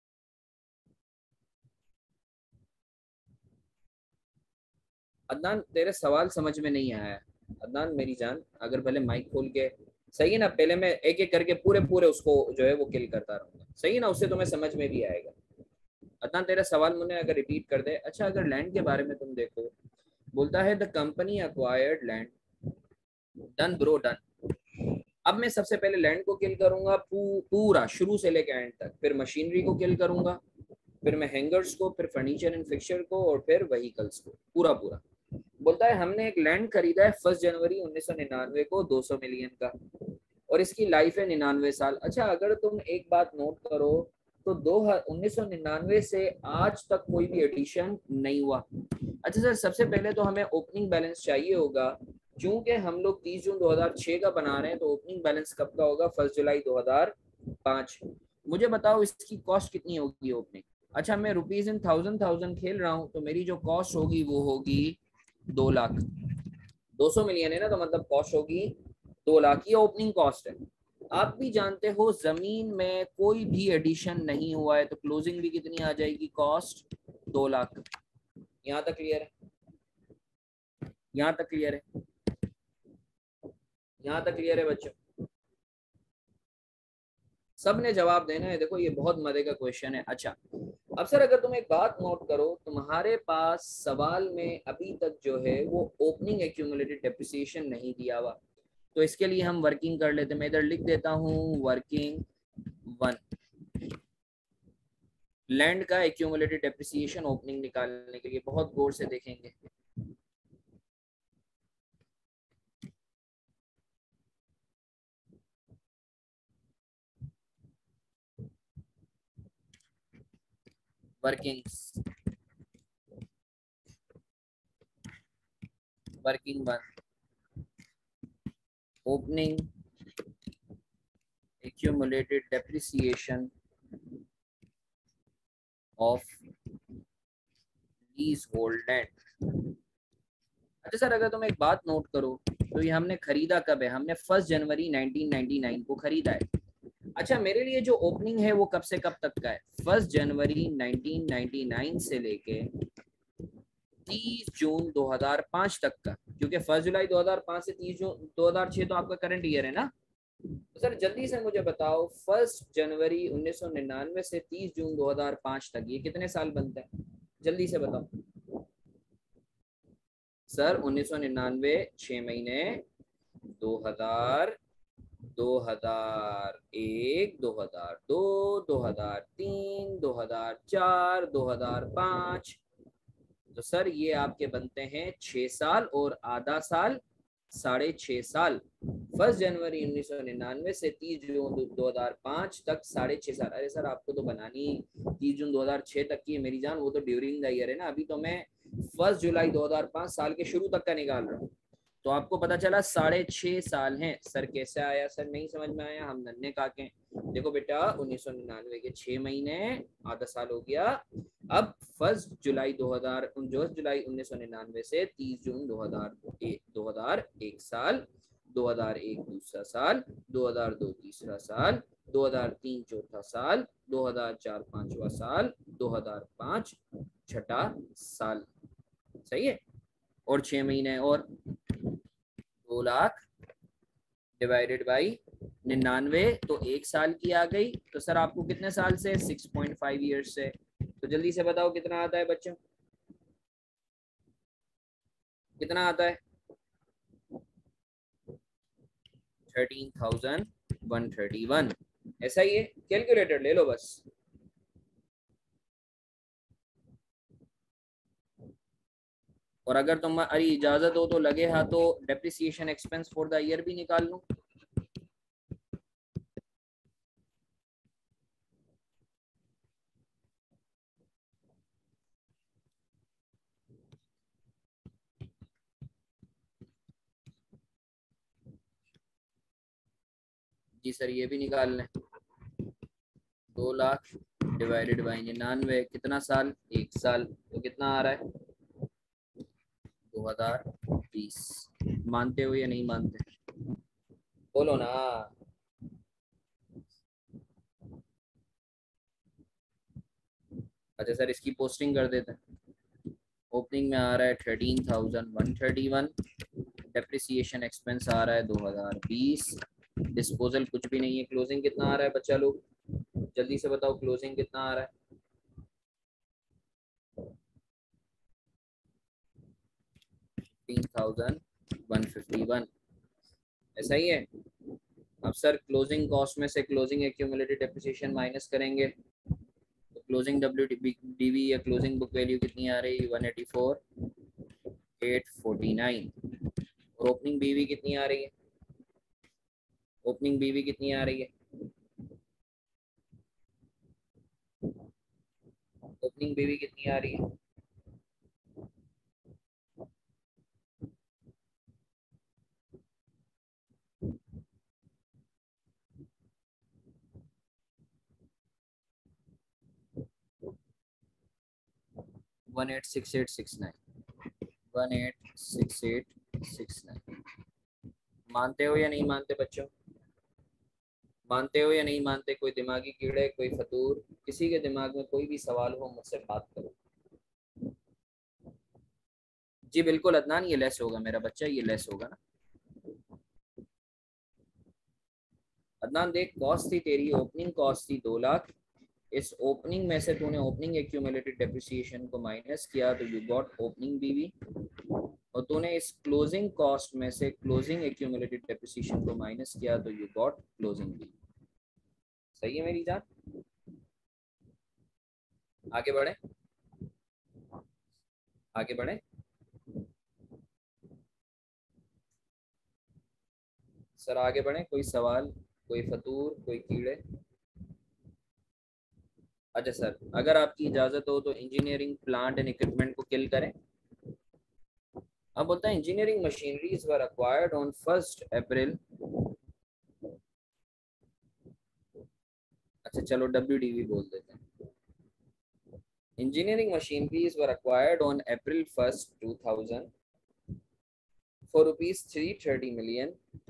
अदनान तेरे सवाल समझ में नहीं आया है। अदनान मेरी जान, अगर पहले माइक खोल के, सही है ना, पहले मैं एक एक करके पूरे पूरे उसको जो है वो किल करता रहूंगा, सही है ना, उससे तुम्हें समझ में भी आएगा। अदनान तेरा सवाल मुझे अगर रिपीट कर दे। अच्छा, अगर लैंड के बारे में तुम देखो, बोलता है the company acquired land, done bro done. अब मैं सबसे पहले लैंड को किल करूंगा पू, पूरा शुरू से लेकर एंड तक, फिर मशीनरी को किल करूंगा, फिर मैं हैंगर्स को, फिर फर्नीचर एंड फिक्सचर को, और फिर व्हीकल्स को, पूरा पूरा। बोलता है हमने एक लैंड खरीदा है फर्स्ट जनवरी उन्नीस सौ निन्यानवे को दो सौ मिलियन का, और इसकी लाइफ है निन्यानवे साल। अच्छा, अगर तुम एक बात नोट करो तो दो उन्नीस सौ निन्यानवे से आज तक कोई भी एडिशन नहीं हुआ। अच्छा सर, सबसे पहले तो हमें ओपनिंग बैलेंस चाहिए होगा, क्योंकि हम लोग तीस जून दो हज़ार छह का बना रहे हैं, तो ओपनिंग बैलेंस कब का होगा, फर्स्ट जुलाई दो हज़ार पाँच। मुझे बताओ इसकी कॉस्ट कितनी होगी ओपनिंग। अच्छा, मैं रुपीज इन थाउजेंड थाउजेंड खेल रहा हूँ, तो मेरी जो कॉस्ट होगी वो होगी दो लाख। दो सौ मिलियन है ना, तो मतलब कॉस्ट होगी दो लाख। ये ओपनिंग कॉस्ट है। आप भी जानते हो जमीन में कोई भी एडिशन नहीं हुआ है, तो क्लोजिंग भी कितनी आ जाएगी, कॉस्ट दो लाख। यहाँ तक क्लियर है? यहाँ तक क्लियर है? यहाँ तक क्लियर है बच्चों? सब ने जवाब देना है, देखो ये बहुत मजे का क्वेश्चन है। अच्छा, अब सर अगर तुम एक बात नोट करो, तुम्हारे पास सवाल में अभी तक जो है वो ओपनिंग एक्यूमुलेटेड डेप्रिसिएशन नहीं दिया हुआ, तो इसके लिए हम वर्किंग कर लेते हैं। मैं इधर लिख देता हूँ वर्किंग वन, लैंड का एक्यूमुलेटेड डेप्रिसिएशन ओपनिंग निकालने के लिए बहुत गौर से देखेंगे। Workings, working one, opening accumulated depreciation of leasehold land। अच्छा सर, अगर तुम एक बात नोट करो तो ये हमने खरीदा कब है? हमने first January nineteen ninety nine को खरीदा है। अच्छा, मेरे लिए जो ओपनिंग है वो कब से कब तक का है? First January nineteen ninety nine से लेके तीस जून दो हज़ार पाँच तक का, क्योंकि फर्स्ट जुलाई दो हज़ार पाँच से तीस जून दो हज़ार छह तो आपका करंट ईयर है ना। तो सर जल्दी से मुझे बताओ, फर्स्ट जनवरी उन्नीस सौ निन्यानवे से तीस जून दो हज़ार पाँच तक ये कितने साल बनता है? जल्दी से बताओ सर। उन्नीस सौ निन्यानवे छह महीने, दो हज़ार, दो हज़ार एक, दो हज़ार दो, दो हज़ार तीन, दो हज़ार चार, दो हज़ार पाँच। तो सर ये आपके बनते हैं छह साल और आधा साल, साढ़े छह साल। फर्स्ट जनवरी उन्नीस सौ निन्यानवे से तीस जून दो हज़ार पाँच तक साढ़े छह साल। अरे सर आपको तो बनानी तीस जून दो हज़ार छह तक की है मेरी जान, वो तो ड्यूरिंग द ईयर है ना। अभी तो मैं फर्स्ट जुलाई दो हज़ार पाँच साल के शुरू तक का निकाल रहा हूँ। तो आपको पता चला साढ़े छह साल हैं। सर कैसे आया? सर नहीं समझ में आया, हम नन्हे काके। देखो बेटा, उन्नीस सौ निन्यानवे के छह महीने, आधा साल हो गया। अब फर्स्ट जुलाई दो हजार जो जुलाई उन्नीस सौ निन्यानवे से तीस जून दो हजार एक, दो हजार एक साल, दो हज़ार एक दूसरा साल, दो हज़ार दो तीसरा साल, दो हज़ार तीन चौथा साल, दो हज़ार चार पांचवा साल, दो हज़ार पाँच छठा साल। सही है। और छह महीने और दो लाख डिवाइडेड बाई निन्यानवे, तो एक साल की आ गई। तो सर आपको कितने साल से? सिक्स पॉइंट फाइव ईयर्स से। तो जल्दी से बताओ कितना आता है बच्चों, कितना आता है? Thirteen thousand one thirty one. ऐसा ही है, कैलकुलेटर ले लो बस। और अगर तुम्हारी इजाजत हो तो लगे हाथों depreciation expense for the year भी निकाल लो। जी सर ये भी निकाल लें। दो लाख डिवाइडेड बाई निन्यानवे, कितना साल? एक साल। तो कितना आ रहा है? दो हजार बीस। मानते हो या नहीं मानते? बोलो ना। अच्छा सर इसकी पोस्टिंग कर देते हैं। ओपनिंग में आ रहा है thirteen thousand one thirty one, depreciation expense आ रहा है दो हज़ार बीस, डिस्पोजल कुछ भी नहीं है। क्लोजिंग कितना आ रहा है बच्चा लोग? जल्दी से बताओ क्लोजिंग कितना आ रहा है? Fifteen thousand one fifty one. ऐसा ही है। अब सर क्लोजिंग कॉस्ट में से क्लोजिंग एक्यूमुलेटेड डेप्रिसिएशन माइनस करेंगे तो क्लोजिंग डब्ल्यू डीवी या क्लोजिंग बुक वैल्यू कितनी आ रही है? One eighty four eight forty nine. और ओपनिंग बीवी कितनी आ रही है? ओपनिंग बीवी कितनी आ रही है? ओपनिंग बीवी कितनी आ रही है? One eight six eight six nine, one eight six eight six nine. मानते हो या नहीं मानते बच्चों? मानते हो या नहीं मानते? कोई दिमागी कीड़े, कोई फतूर, किसी के दिमाग में कोई भी सवाल हो मुझसे बात करो। जी बिल्कुल अदनान, ये लेस होगा मेरा बच्चा, ये लेस होगा ना। अदनान देख, कॉस्ट थी तेरी, ओपनिंग कॉस्ट थी दो लाख। इस ओपनिंग में से तूने ओपनिंग एक्यूमुलेटेड डेप्रिसिएशन को माइनस किया तो यू गॉट ओपनिंग बीवी। और तूने इस क्लोजिंग कॉस्ट में से क्लोजिंग एक्यूमुलेटेड डेप्रिसिएशन को माइनस किया तो यू गॉट क्लोजिंग बीवी। सही है मेरी जान? आगे बढ़े, आगे बढ़े। सर आगे बढ़े, कोई सवाल, कोई फतूर, कोई कीड़े? अच्छा सर, अगर आपकी इजाजत हो तो इंजीनियरिंग प्लांट एंड इक्विपमेंट को किल करें। अब बोलता है engineering machineries were acquired on first April. अच्छा चलो डब्ल्यू डी वी बोल देते हैं। Engineering machineries were acquired on April first two thousand for rupees three hundred thirty million.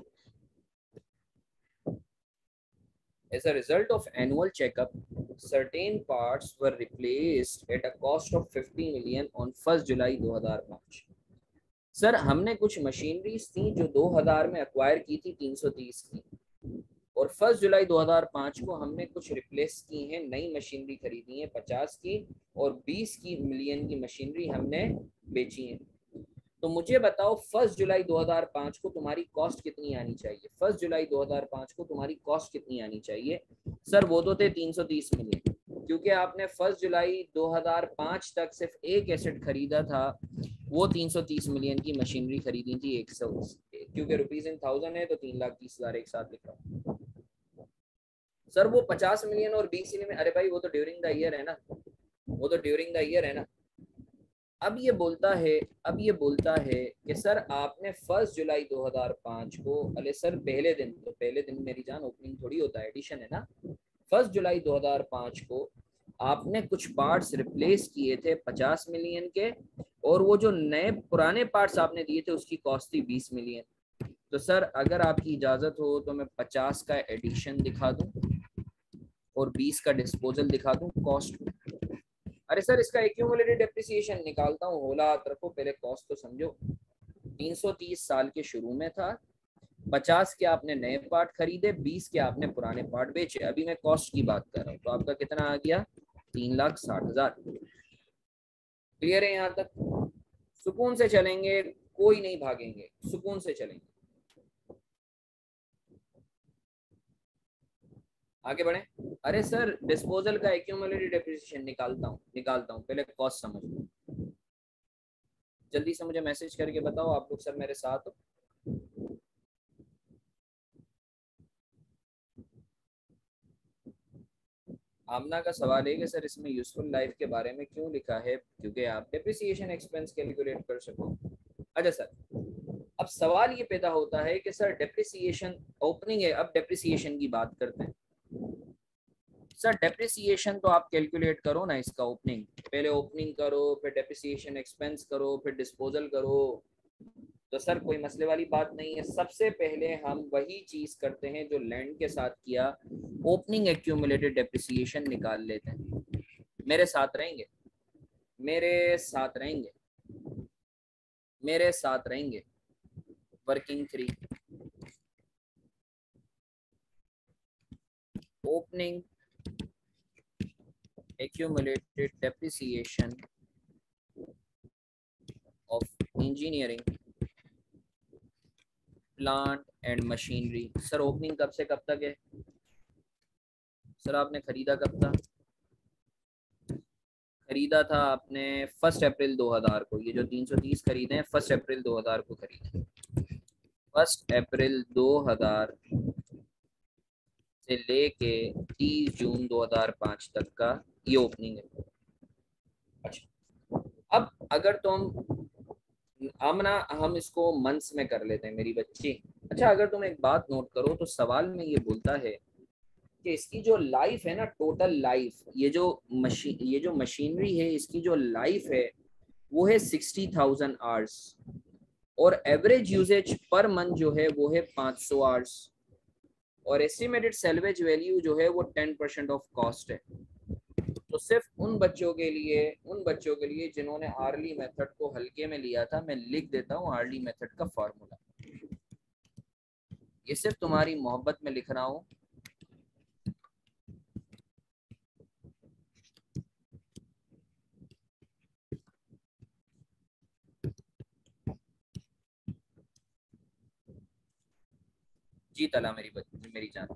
As a result of annual checkup, certain parts were replaced at a cost of fifty million on first July दो हज़ार पाँच। Sir हमने कुछ machineries थी जो दो हज़ार में एक्वायर की थी तीन सौ तीस की, और फर्स्ट जुलाई दो हज़ार पाँच को हमने कुछ रिप्लेस की हैं, नई मशीनरी खरीदी है पचास की, और बीस की मिलियन की मशीनरी हमने बेची है। तो मुझे बताओ फर्स्ट जुलाई दो हज़ार पाँच को तुम्हारी कॉस्ट कितनी आनी चाहिए? फर्स्ट जुलाई दो हज़ार पाँच को तुम्हारी कॉस्ट कितनी आनी चाहिए? सर वो तो थे तीन सौ तीस मिलियन, क्योंकि आपने फर्स्ट जुलाई दो हज़ार पाँच तक सिर्फ एक एसेट खरीदा था, वो तीन सौ तीस मिलियन की मशीनरी खरीदी थी एक सौ, क्योंकि रुपीज इन थाउजेंड है तो तीन लाख तीस हजार एक साथ लिखा। सर वो पचास मिलियन और बीस में, अरे भाई वो तो ड्यूरिंग द ईयर है ना, वो तो ड्यूरिंग द ईयर है ना। अब ये बोलता है अब ये बोलता है कि सर आपने फर्स्ट जुलाई दो हज़ार पाँच को, अरे सर पहले दिन, तो पहले दिन मेरी जान ओपनिंग थोड़ी होता है, एडिशन है ना। फर्स्ट जुलाई दो हज़ार पाँच को आपने कुछ पार्ट्स रिप्लेस किए थे पचास मिलियन के, और वो जो नए पुराने पार्ट्स आपने दिए थे उसकी कॉस्ट थी बीस मिलियन। तो सर अगर आपकी इजाजत हो तो मैं पचास का एडिशन दिखा दूं और बीस का डिस्पोजल दिखा दूं कॉस्ट में। अरे सर इसका एक्यूमुलेटेड डेप्रिसिएशन निकालता हूँ, होला हाथ रखो, पहले कॉस्ट तो समझो। तीन सौ तीस साल के शुरू में था, पचास के आपने नए पार्ट खरीदे, बीस के आपने पुराने पार्ट बेचे। अभी मैं कॉस्ट की बात कर रहा हूँ, तो आपका कितना आ गया? तीन लाख साठ हजार। क्लियर है यहाँ तक? सुकून से चलेंगे, कोई नहीं भागेंगे, सुकून से चलेंगे। आगे बढ़े। अरे सर डिस्पोजल का एक्यूमुलेटेड डेप्रिसिएशन निकालता हूँ निकालता हूँ पहले कॉस्ट समझ लो। जल्दी से मुझे मैसेज करके बताओ आप लोग सर मेरे साथ हो। आमना का सवाल है कि सर इसमें यूजफुल लाइफ के बारे में क्यों लिखा है, क्योंकि आप डेप्रिसिएशन एक्सपेंस कैलकुलेट कर सको। अच्छा सर, अब सवाल ये पैदा होता है कि सर डेप्रिसिएशन ओपनिंग है, अब डेप्रिसिएशन की बात करते हैं। सर डेप्रिसिएशन तो आप कैलकुलेट करो ना इसका ओपनिंग, पहले ओपनिंग करो, फिर डेप्रिसिएशन एक्सपेंस करो, फिर डिस्पोजल करो। तो सर कोई मसले वाली बात नहीं है। सबसे पहले हम वही चीज करते हैं जो लैंड के साथ किया, ओपनिंग एक्यूमुलेटेड डेप्रिसिएशन निकाल लेते हैं। मेरे साथ रहेंगे, मेरे साथ रहेंगे, मेरे साथ रहेंगे। Working three, opening accumulated depreciation of engineering plant and machinery। Sir opening कब से कब तक है? सर आपने खरीदा कब था? खरीदा था आपने फर्स्ट अप्रैल दो हज़ार को। ये जो तीन सौ तीस खरीदे हैं फर्स्ट अप्रैल दो हज़ार को खरीदे, फर्स्ट अप्रैल दो हज़ार से लेके तीस जून दो हज़ार पाँच तक का ये ओपनिंग है। अच्छा, अब अगर तुम आमना हम इसको मंथ्स में कर लेते हैं मेरी बच्ची। अच्छा अगर तुम एक बात नोट करो तो सवाल में ये बोलता है कि इसकी जो लाइफ है ना, टोटल लाइफ, ये जो मशीन ये जो मशीनरी है इसकी जो लाइफ है वो है सिक्सटी थाउजेंड आवर्स, और एवरेज यूजेज पर मंथ जो है वो है पाँच सौ आवर्स, और एस्टिमेटेड सेल्वेज वैल्यू जो है वो टेन परसेंट ऑफ कॉस्ट है। तो सिर्फ उन बच्चों के लिए उन बच्चों के लिए जिन्होंने आर्ली मेथड को हल्के में लिया था, मैं लिख देता हूँ आर्ली मेथड का फॉर्मूला। ये सिर्फ तुम्हारी मोहब्बत में लिख रहा हूँ। जी तला मेरी बच्ची, मेरी जान।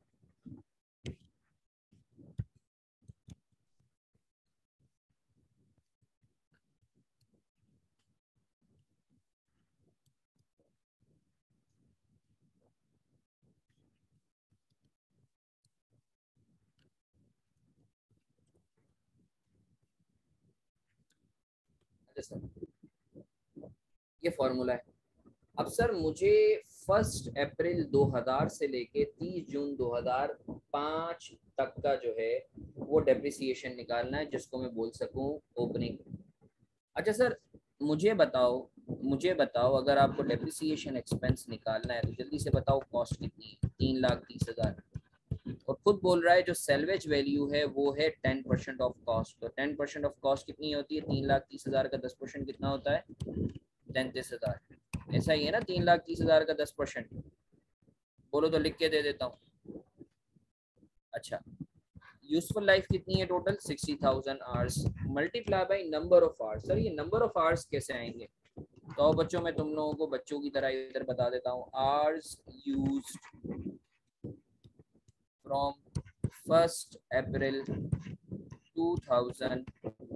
सर ये फॉर्मूला है। अब सर मुझे फर्स्ट अप्रैल दो हज़ार से लेके तीस जून दो हज़ार पाँच तक का जो है वो डेप्रिसिएशन निकालना है, जिसको मैं बोल सकूं ओपनिंग। अच्छा सर मुझे बताओ मुझे बताओ अगर आपको डेप्रिसिएशन एक्सपेंस निकालना है तो जल्दी से बताओ कॉस्ट कितनी है? तीन लाख तीस हजार और खुद बोल रहा है जो सेल्वेज वैल्यू है वो है टेन परसेंट ऑफ कॉस्ट। तो टेन परसेंट ऑफ कॉस्ट कितनी होती है? तीन लाख तीस हजार का दस परसेंट कितना होता है? तैंतीस हजार। ऐसा ही है ना, तीन लाख तीस हजार का दस परसेंट। बोलो तो लिख के दे देता हूँ। अच्छा यूजफुल लाइफ कितनी है total? Sixty thousand hours multiply by number of hours. Sir ये नंबर ऑफ आवर्स कैसे आएंगे? तो बच्चों मैं तुम लोगों को बच्चों की तरह इधर बता देता हूँ। Hours used from first April two thousand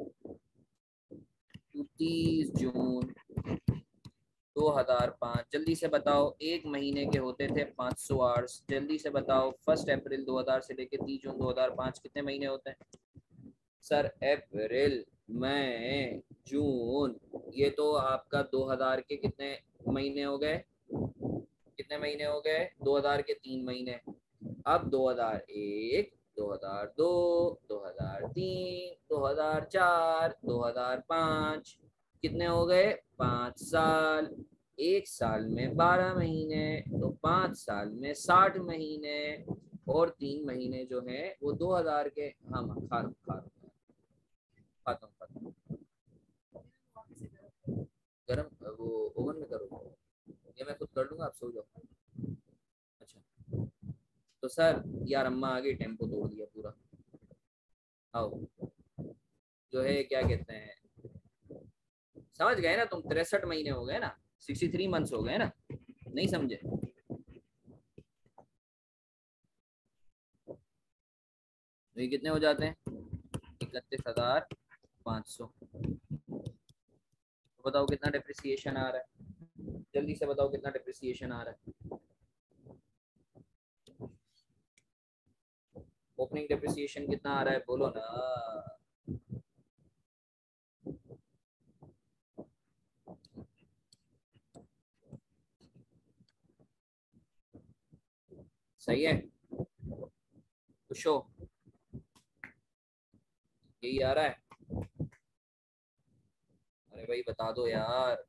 two तीस जून दो हज़ार पाँच। जल्दी से बताओ एक महीने के होते थे पाँच सौ आवर्स। जल्दी से बताओ फर्स्ट अप्रैल दो हज़ार से लेके तीस जून दो हज़ार पाँच कितने महीने होते हैं? सर अप्रैल मई जून, ये तो आपका दो हज़ार के कितने महीने हो गए? कितने महीने हो गए? दो हज़ार के तीन महीने। अब दो हज़ार एक, दो हज़ार दो, दो हज़ार तीन, दो हज़ार चार, दो हज़ार पाँच कितने हो गए? पाँच साल। एक साल में बारह महीने तो पाँच साल में साठ महीने और तीन महीने जो है वो दो हज़ार के। हाँ खा खा खाता हूँ खाता हूँ। गरम वो ओवन में करो, ये मैं खुद कर लूँगा, आप सो जाओ। अच्छा तो सर यार अम्मा आ गई, टेम्पो तोड़ दिया पूरा। आओ जो है क्या कहते हैं, समझ गए ना तुम? तिरसठ महीने हो गए ना, सिक्सटी थ्री मंथ्स हो गए ना, नहीं समझे? तो ये कितने हो जाते हैं? इकतीस हजार पाँच सौ। तो बताओ कितना डिप्रिसिएशन आ रहा है? जल्दी से बताओ कितना डिप्रिसिएशन आ रहा है? ओपनिंग डिप्रिसिएशन कितना आ रहा है बोलो ना। सही है खुश हो? यही आ रहा है? अरे भाई बता दो यार।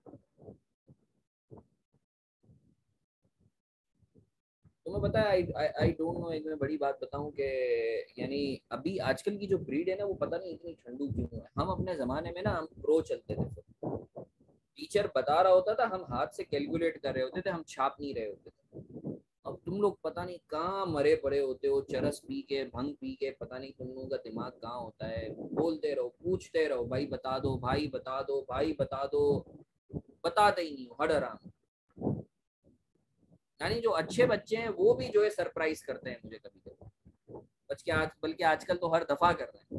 तुम्हें पता है आई आई डोंट नो, एक मैं बड़ी बात बताऊं कि यानी अभी आजकल की जो ब्रीड है ना वो पता नहीं इतनी ठंडू क्यों है। हम अपने जमाने में ना हम प्रो चलते थे, टीचर बता रहा होता था हम हाथ से कैलकुलेट कर रहे होते थे, हम छाप नहीं रहे होते थे। अब तुम लोग पता नहीं कहाँ मरे पड़े होते हो, चरस पी के भंग पी के, पता नहीं तुम लोगों का दिमाग कहाँ होता है। बोलते रहो पूछते रहो, भाई बता दो भाई बता दो भाई बता दो, बताते ही नहीं हो हर आराम। यानी जो अच्छे बच्चे हैं वो भी जो है सरप्राइज करते हैं मुझे कभी कभी। बल्कि आज बल्कि आजकल तो हर दफा कर रहे हैं।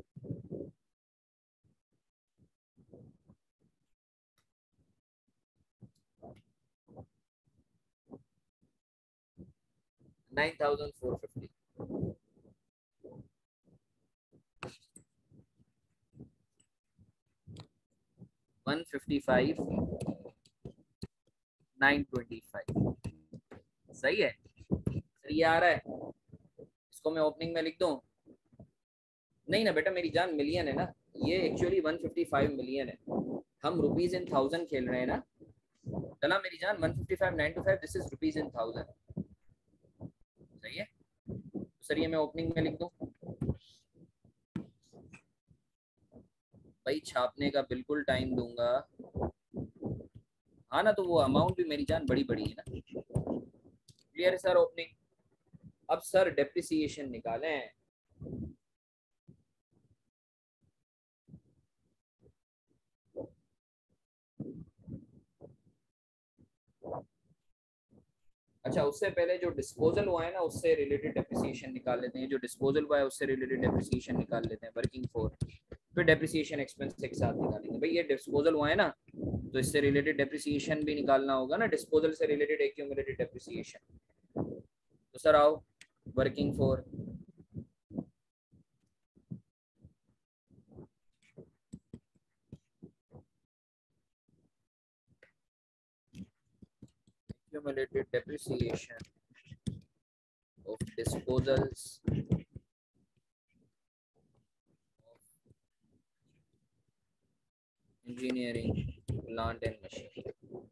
Nine thousand four fifty. One fifty five. Nine twenty five. सही है सर, ये आ रहा है। इसको मैं ओपनिंग में लिख दूं? नहीं ना बेटा मेरी जान, मिलियन है ना ये, actually one fifty five million है। हम रुपीज इन थाउजेंड खेल रहे हैं ना। चला मेरी जान, one fifty five nine two five this is rupees in thousand. सही है तो सर ये मैं ओपनिंग में लिख दूं? भाई छापने का बिल्कुल टाइम दूंगा। हाँ ना, तो वो अमाउंट भी मेरी जान बड़ी बड़ी है ना। क्लियर है सर ओपनिंग? अब सर डेप्रिसिएशन निकालें। अच्छा उससे पहले जो डिस्पोजल हुआ है ना उससे रिलेटेड डेप्रिसिएशन निकाल लेते हैं। जो डिस्पोजल हुआ है उससे रिलेटेड डेप्रिसिएशन निकाल लेते हैं वर्किंग फॉर, फिर डेप्रिसिएशन एक्सपेंस एक साथ निकालेंगे। भाई ये डिस्पोजल हुआ है ना तो इससे रिलेटेड डेप्रिसिएशन भी निकालना होगा ना, डिस्पोजल से रिलेटेड एक्यूमुलेटेड डेप्रिसिएशन। तो सर आओ working four. accumulated depreciation of disposals of engineering plant and machinery।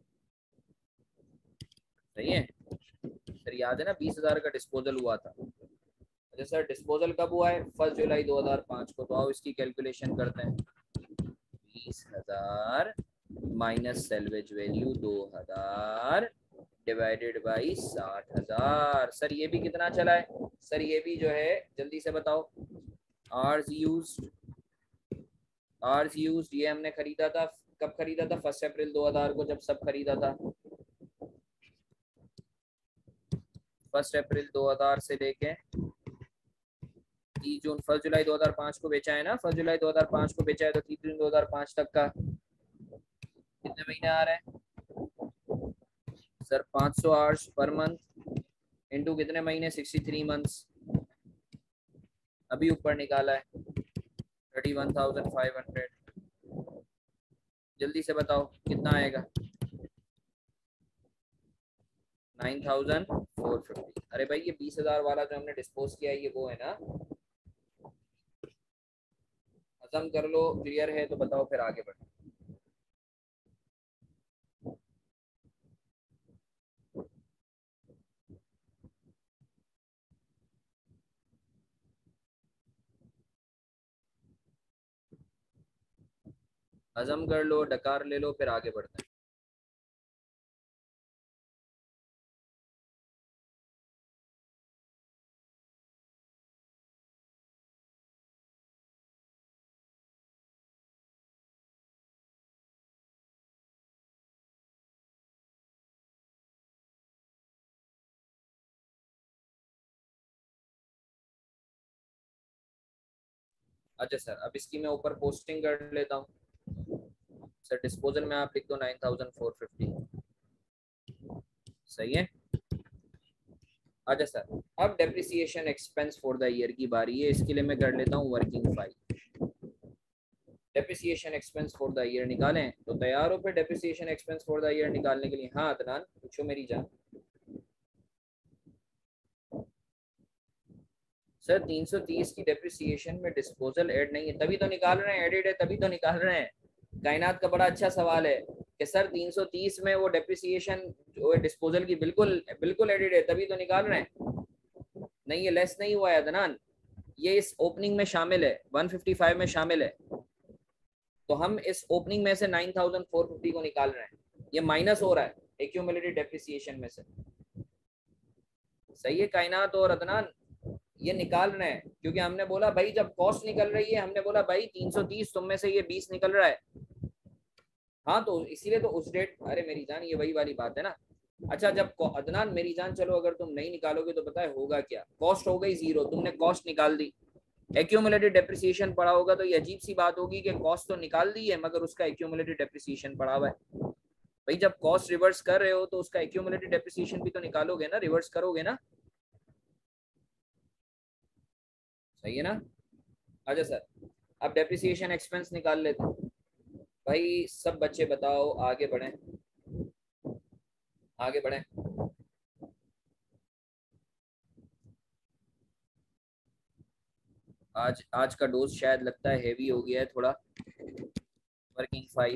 सही है सर, याद है ना बीस हजार का डिस्पोजल हुआ था। अच्छा सर डिस्पोजल कब हुआ है? फर्स्ट जुलाई दो हजार पाँच को। तो आओ इसकी कैलकुलेशन करते हैं। बीस हजार माइनस सेल्वेज वैल्यू दो हजार डिवाइडेड बाई साठ हजार। सर ये भी कितना चला है? सर ये भी जो है जल्दी से बताओ। आर्स यूज्ड, आर्स यूज्ड ये हमने खरीदा था, कब खरीदा था? फर्स्ट अप्रैल दो हजार को, जब सब खरीदा था। फर्स्ट अप्रैल दो हजार से लेके तीस जून, फर्स्ट जुलाई दो हजार पाँच को बेचा है ना, फर्स्ट जुलाई दो हजार पाँच को बेचा है तो तीस जून दो हजार पाँच तक का कितने महीने आ रहे हैं? सर पाँच सौ आवर्स पर मंथ इनटू कितने महीने? तिरसठ मंथ्स। अभी ऊपर निकाला है इकतीस हज़ार पाँच सौ। जल्दी से बताओ कितना आएगा? नौ हज़ार चार सौ पचास। अरे भाई ये बीस हजार वाला जो हमने डिस्पोज किया है ये वो है ना? खत्म कर लो, क्लियर है तो बताओ फिर आगे बढ़ो। हजम कर लो, डकार ले लो, फिर आगे बढ़ते हैं। अच्छा सर अब इसकी मैं ऊपर पोस्टिंग कर लेता हूँ। सर डिस्पोजल में आप लिख दो नाइन थाउजेंड फोर फिफ्टी। सही है। अच्छा सर अब depreciation expense for the year की बारी है। इसके लिए मैं कर लेता हूँ working file. Depreciation expense for the year निकालें तो तैयार हो फिर depreciation expense for the year निकालने के लिए? हाँ अदनान पूछो मेरी जान। सर तीन सौ तीस की डेप्रिसिएशन में डिस्पोजल ऐड नहीं है, तभी तो निकाल रहे हैं। एडेड है तभी तो निकाल रहे हैं। कायनात का बड़ा अच्छा सवाल है कि सर तीन सौ तीस में वो डेप्रिसिएशन जो डिस्पोजल की बिल्कुल बिल्कुल एडेड है, तभी तो निकाल रहे हैं। नहीं ये लेस नहीं हुआ है अदनान, ये इस ओपनिंग में शामिल है, एक सौ पचपन में शामिल है। तो हम इस ओपनिंग में से नौ हज़ार चार सौ पचास को निकाल रहे हैं। ये माइनस हो रहा है एक्यूमुलेटेड डेप्रिसिएशन में से। सही है कायनात और अदनान, ये निकाल रहे हैं क्योंकि हमने बोला भाई जब कॉस्ट निकल रही है, हमने बोला भाई तीन सौ तीस तुम में से ये बीस निकल रहा है। हाँ तो इसीलिए तो उस डेट, अरे मेरी जान ये वही वाली बात है ना। अच्छा जब अदनान मेरी जान चलो अगर तुम नहीं निकालोगे तो पता है होगा क्या? कॉस्ट हो गई जीरो, तुमने कॉस्ट निकाल दी। एक्यूमुलेटेड डेप्रिसिएशन पड़ा होगा तो ये अजीब सी बात होगी कि कॉस्ट तो निकाल दी है मगर उसका एक्यूमुलेटेड डेप्रिसिएशन पड़ा हुआ है। भाई जब कॉस्ट रिवर्स कर रहे हो तो उसका एक्यूमुलेटेड डेप्रिसिएशन भी तो निकालोगे ना, रिवर्स करोगे ना। सही है ना। अच्छा सर अब डेप्रिसिएशन एक्सपेंस निकाल लेते हैं। भाई सब बच्चे बताओ, आगे बढ़ें आगे बढ़ें। आज आज का डोज शायद लगता है हेवी हो गया है थोड़ा। Working five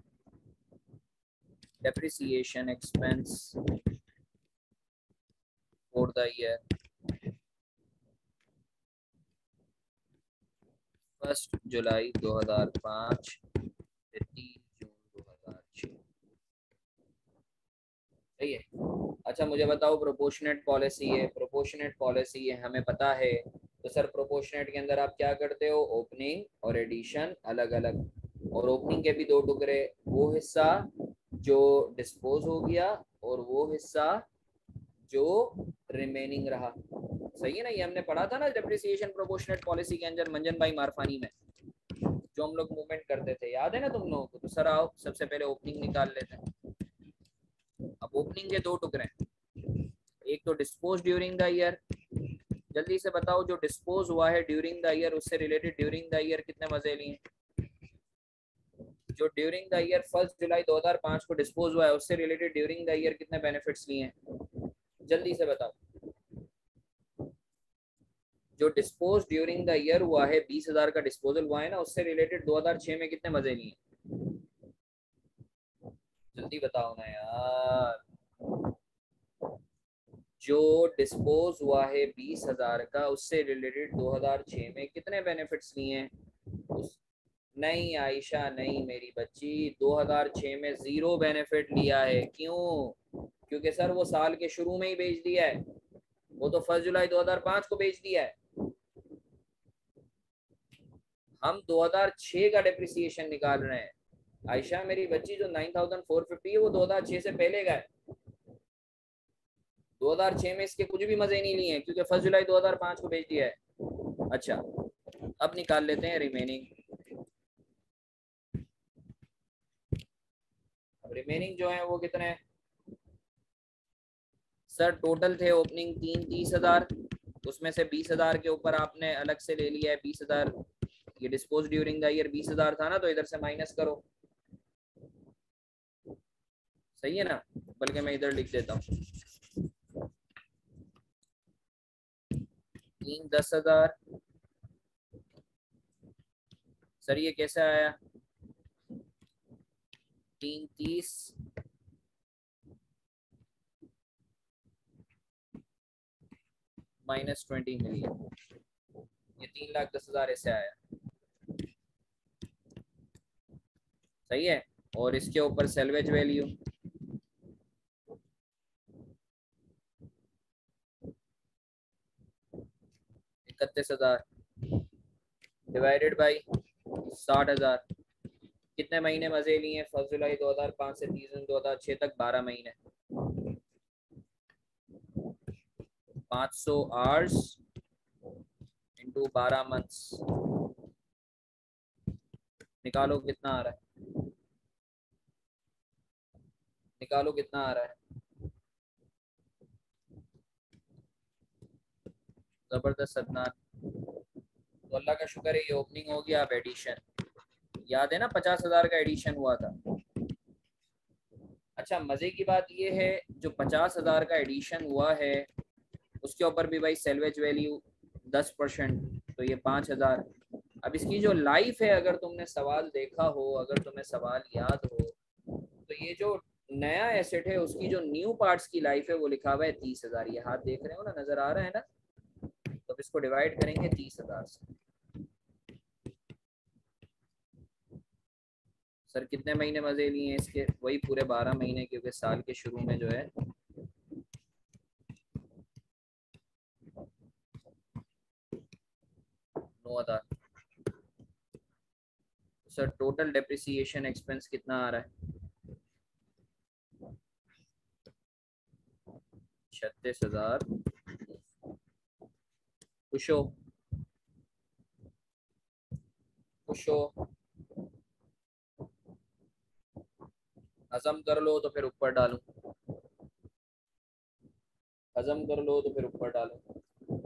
depreciation expense for the year first जुलाई दो हजार पाँच से तीन जून दो हजार छह। सही है। अच्छा मुझे बताओ प्रोपोर्शनेट पॉलिसी है, प्रोपोर्शनेट पॉलिसी है हमें पता है। तो सर प्रोपोर्शनेट के अंदर आप क्या करते हो? ओपनिंग और एडिशन अलग अलग, और ओपनिंग के भी दो टुकड़े, वो हिस्सा जो डिस्पोज हो गया और वो हिस्सा जो रिमेनिंग रहा। सही है ना, ये हमने पढ़ा था ना डेप्रिसिएशन प्रोपोर्शनेट पॉलिसी के अंदर मंजन भाई मारफानी में जो हम लोग मूवमेंट करते थे, याद है ना तुम लोगों को? तो सर आओ सबसे पहले ओपनिंग निकाल लेते हैं। अब ओपनिंग के दो टुकड़े, एक तो डिस्पोज ड्यूरिंग द ईयर। जल्दी से बताओ जो डिस्पोज हुआ है ड्यूरिंग द ईयर, उससे रिलेटेड ड्यूरिंग द ईयर कितने मजे लिए? जो ड्यूरिंग द ईयर फर्स्ट जुलाई दो हज़ार पाँच को डिस्पोज हुआ है उससे रिलेटेड ड्यूरिंग द ईयर कितने बेनिफिट्स लिए हैं, जल्दी से बताओ। जो डिस्पोज ड्यूरिंग द ईयर हुआ है, बीस हजार का डिस्पोजल हुआ है ना, उससे रिलेटेड दो हज़ार छह में कितने मजे लिए, जल्दी बताओ ना यार। जो डिस्पोज हुआ है बीस हजार का, उससे रिलेटेड दो हज़ार छह में कितने बेनिफिट्स लिए हैं उस... नहीं आयशा नहीं मेरी बच्ची, दो हज़ार छह में जीरो बेनिफिट लिया है। क्यों? क्योंकि सर वो साल के शुरू में ही बेच दिया है, वो तो फर्स्ट जुलाई दो हज़ार पाँच को बेच दिया है। हम दो हज़ार छह का डिप्रिसिएशन निकाल रहे हैं आयशा मेरी बच्ची। जो नौ हज़ार चार सौ पचास है वो दो हज़ार छह से पहले का है। दो हज़ार छह में इसके कुछ भी मजे नहीं लिए हैं क्योंकि फर्स्ट जुलाई दो हज़ार पाँच को बेच दिया है। अच्छा अब निकाल लेते हैं रिमेनिंग। अब रिमेनिंग जो है वो कितने हैं सर? टोटल थे ओपनिंग तीन तीस हजार, उसमें से बीस हजार के ऊपर आपने अलग से ले लिया है बीस हजार। ये डिस्पोज ड्यूरिंग द ईयर बीस हजार था ना, तो इधर से माइनस करो, सही है ना? बल्कि मैं इधर लिख देता हूँ, तीन दस हजार। सर ये कैसे आया? तीन तीस माइनस ट्वेंटी मिलियन, ये तीन लाख दस हजार ऐसे आया, सही है। और इसके ऊपर सेल्वेज वैल्यू इकतीस हजार डिवाइडेड बाई साठ हजार। कितने महीने मजे लिए? फर्स्ट जुलाई दो हज़ार पाँच से तीस जून दो हज़ार छह तक बारह महीने, पाँच सौ आवर्स इंटू बारह मंथ्स। निकालो कितना आ रहा है, निकालो कितना आ रहा है। जबरदस्त अदनान, तो अल्लाह का शुक्र है ये ओपनिंग हो गया। अब एडिशन, याद है ना पचास हजार का एडिशन हुआ था। अच्छा मजे की बात ये है जो पचास हजार का एडिशन हुआ है उसके ऊपर भी भाई सेल्वेज वैल्यू दस परसेंट, तो ये पाँच हजार। अब इसकी जो लाइफ है, अगर तुमने सवाल देखा हो, अगर तुम्हें सवाल याद हो, तो ये जो नया एसेट है उसकी जो न्यू पार्ट्स की लाइफ है वो लिखा हुआ है तीस हजार। ये हाथ देख रहे हो ना, नजर आ रहा है ना? तो अब इसको डिवाइड करेंगे तीस हजार से। सर कितने महीने मजे लिए हैं इसके? वही पूरे बारह महीने, क्योंकि साल के शुरू में जो है नौ हजार। सर टोटल डेप्रिसिएशन एक्सपेंस कितना आ रहा है? छत्तीस हजार। खुश हो? खुश हो? हजम कर लो तो फिर ऊपर डालूं, हजम कर लो तो फिर ऊपर डालो,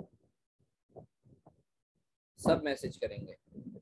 सब मैसेज करेंगे।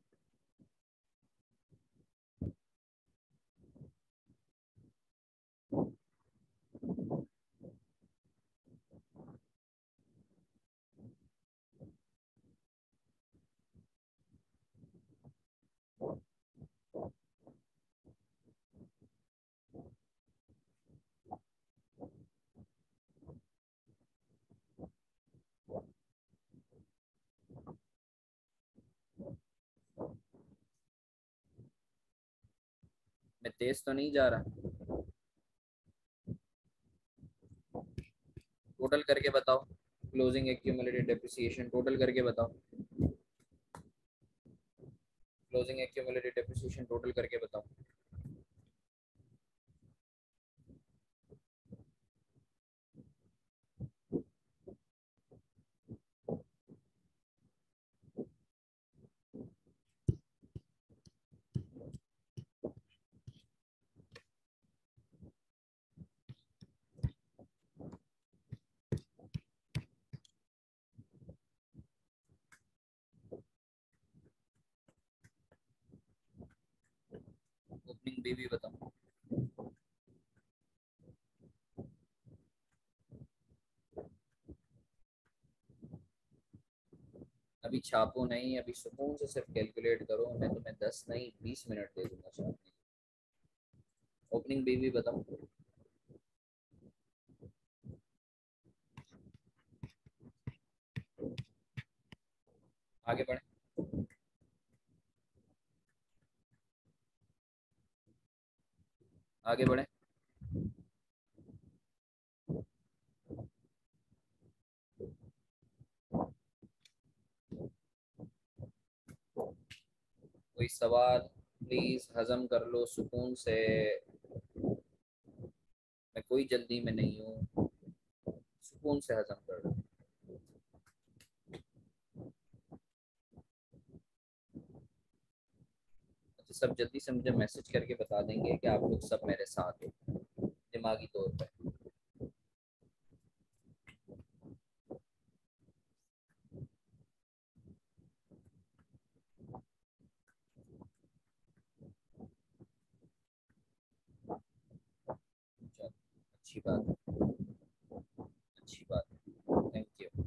मैं तेज तो नहीं जा रहा? टोटल करके बताओ, क्लोजिंग एक्यूमुलेटेड डेप्रिसिएशन टोटल करके बताओ, क्लोजिंग एक्यूमुलेटेड डेप्रिसिएशन टोटल करके बताओ। बीवी बताओ। अभी छापो नहीं, अभी सुकून से सिर्फ कैलकुलेट करो। मैं तुम्हें दस नहीं बीस मिनट दे दूंगा छापने। ओपनिंग बीवी बताओ। आगे बढ़े। आगे बढ़े। कोई सवाल? प्लीज हजम कर लो सुकून से। मैं कोई जल्दी में नहीं हूँ, सुकून से हजम कर लो। तो सब जल्दी से मुझे मैसेज करके बता देंगे कि आप लोग सब मेरे साथ हो दिमागी तौर पे। चलो, अच्छी बात है, अच्छी बात है, थैंक यू।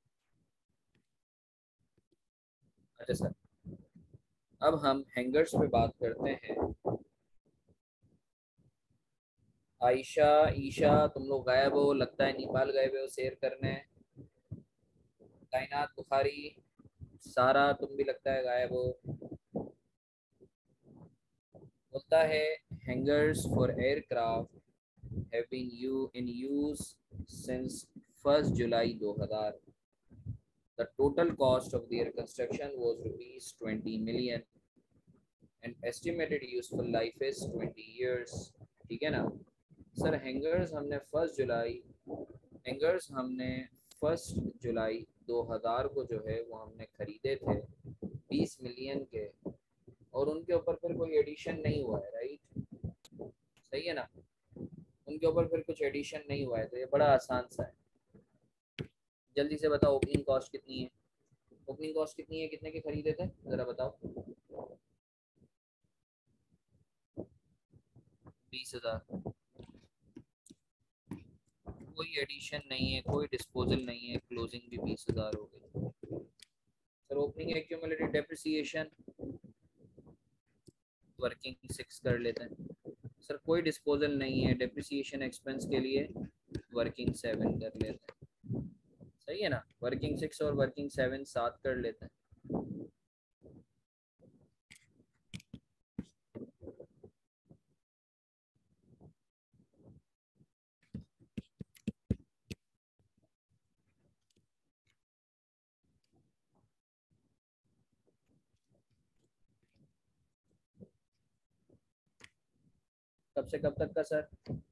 अच्छा सर, अब हम हैंगर्स पे बात करते हैं। आयशा, ईशा, तुम लोग गायब हो, लगता है नेपाल गए हुए हो शेयर करने। कायनात बुखारी, सारा तुम भी लगता है गायब हो। बोलता है hangars for aircraft have been you in use since first जुलाई दो हज़ार। The total cost of their construction was rupees twenty million and estimated useful life is twenty years। ठीक है ना सर? हैंगर्स हमने फर्स्ट जुलाई हैंगर्स हमने फर्स्ट जुलाई दो हज़ार को जो है वो हमने खरीदे थे बीस मिलियन के, और उनके ऊपर फिर कोई एडिशन नहीं हुआ है, राइट? सही है ना? उनके ऊपर फिर कुछ एडिशन नहीं हुआ है, तो ये बड़ा आसान सा है। जल्दी से बताओ ओपनिंग कॉस्ट कितनी है? ओपनिंग कॉस्ट कितनी है? कितने के खरीदे थे जरा बताओ। बीस हजार। कोई एडिशन नहीं है, कोई डिस्पोजल नहीं है, क्लोजिंग भी बीस हजार हो गई। Sir opening accumulated depreciation working six कर लेते हैं। सर कोई डिस्पोजल नहीं है, डेप्रिसिएशन एक्सपेंस के लिए वर्किंग सेवन कर लेते हैं। सही है ना? वर्किंग सिक्स और वर्किंग सेवन सात कर लेते हैं। कब से कब तक का सर?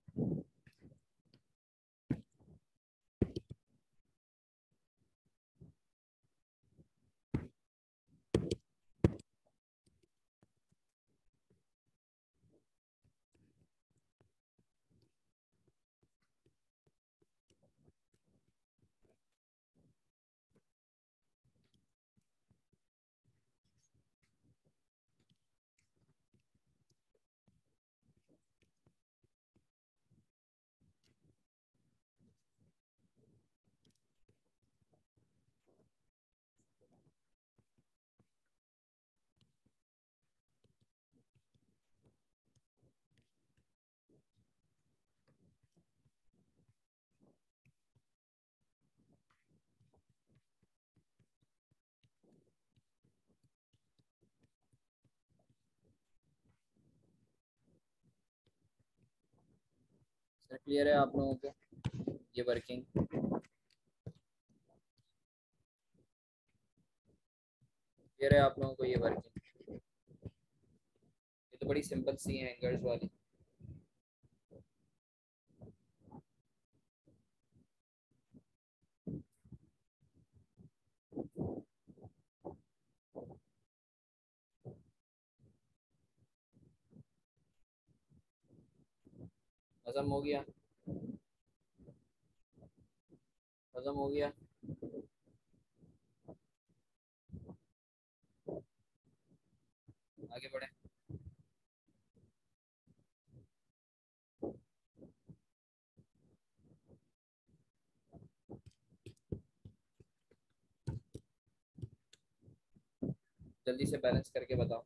सर क्लियर है आप लोगों को ये वर्किंग? क्लियर है आप लोगों को ये वर्किंग? ये तो बड़ी सिंपल सी है हैंगर्स वाली। हजम हो गया? हजम हो गया? आगे बढ़े। जल्दी से बैलेंस करके बताओ।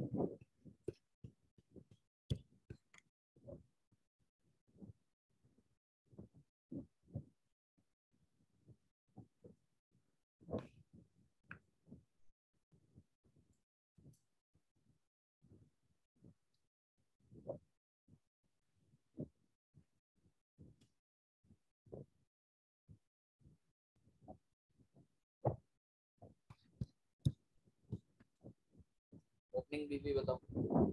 ओपनिंग भी, भी बताओ।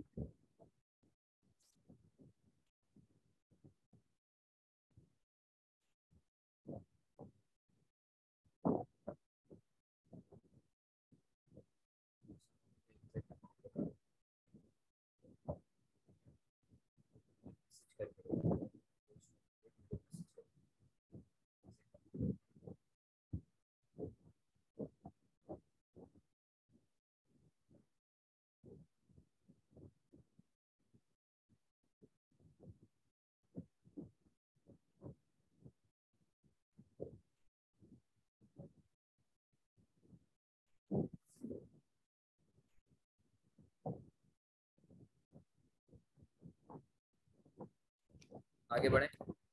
आगे बढ़े।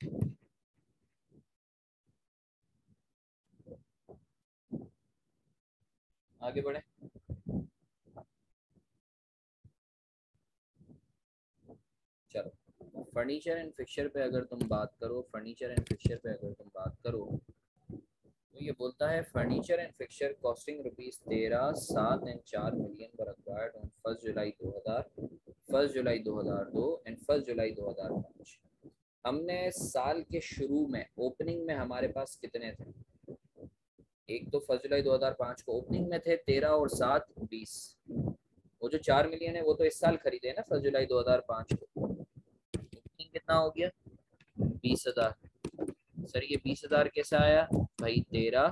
आगे बढ़े। चलो, फर्नीचर एंड फिक्सचर पे अगर तुम बात करो, फर्नीचर एंड फिक्सचर पे अगर तुम बात करो तो ये बोलता है furniture and fixture costing rupees तेरह सात एंड चार million were acquired on first जुलाई दो हजार, फर्स्ट जुलाई दो हजार दो एंड फर्स्ट जुलाई दो हजार पाँच। हमने साल के शुरू में ओपनिंग में हमारे पास कितने थे? एक तो फर्स्ट जुलाई दो हजार पाँच को ओपनिंग में थे तेरह और सात बीस। वो जो चार मिलियन है वो तो इस साल खरीदे ना फर्स्ट जुलाई दो हजार पाँच को। ओपनिंग कितना हो गया? बीस हजार। सर ये बीस हजार कैसे आया भाई? तेरह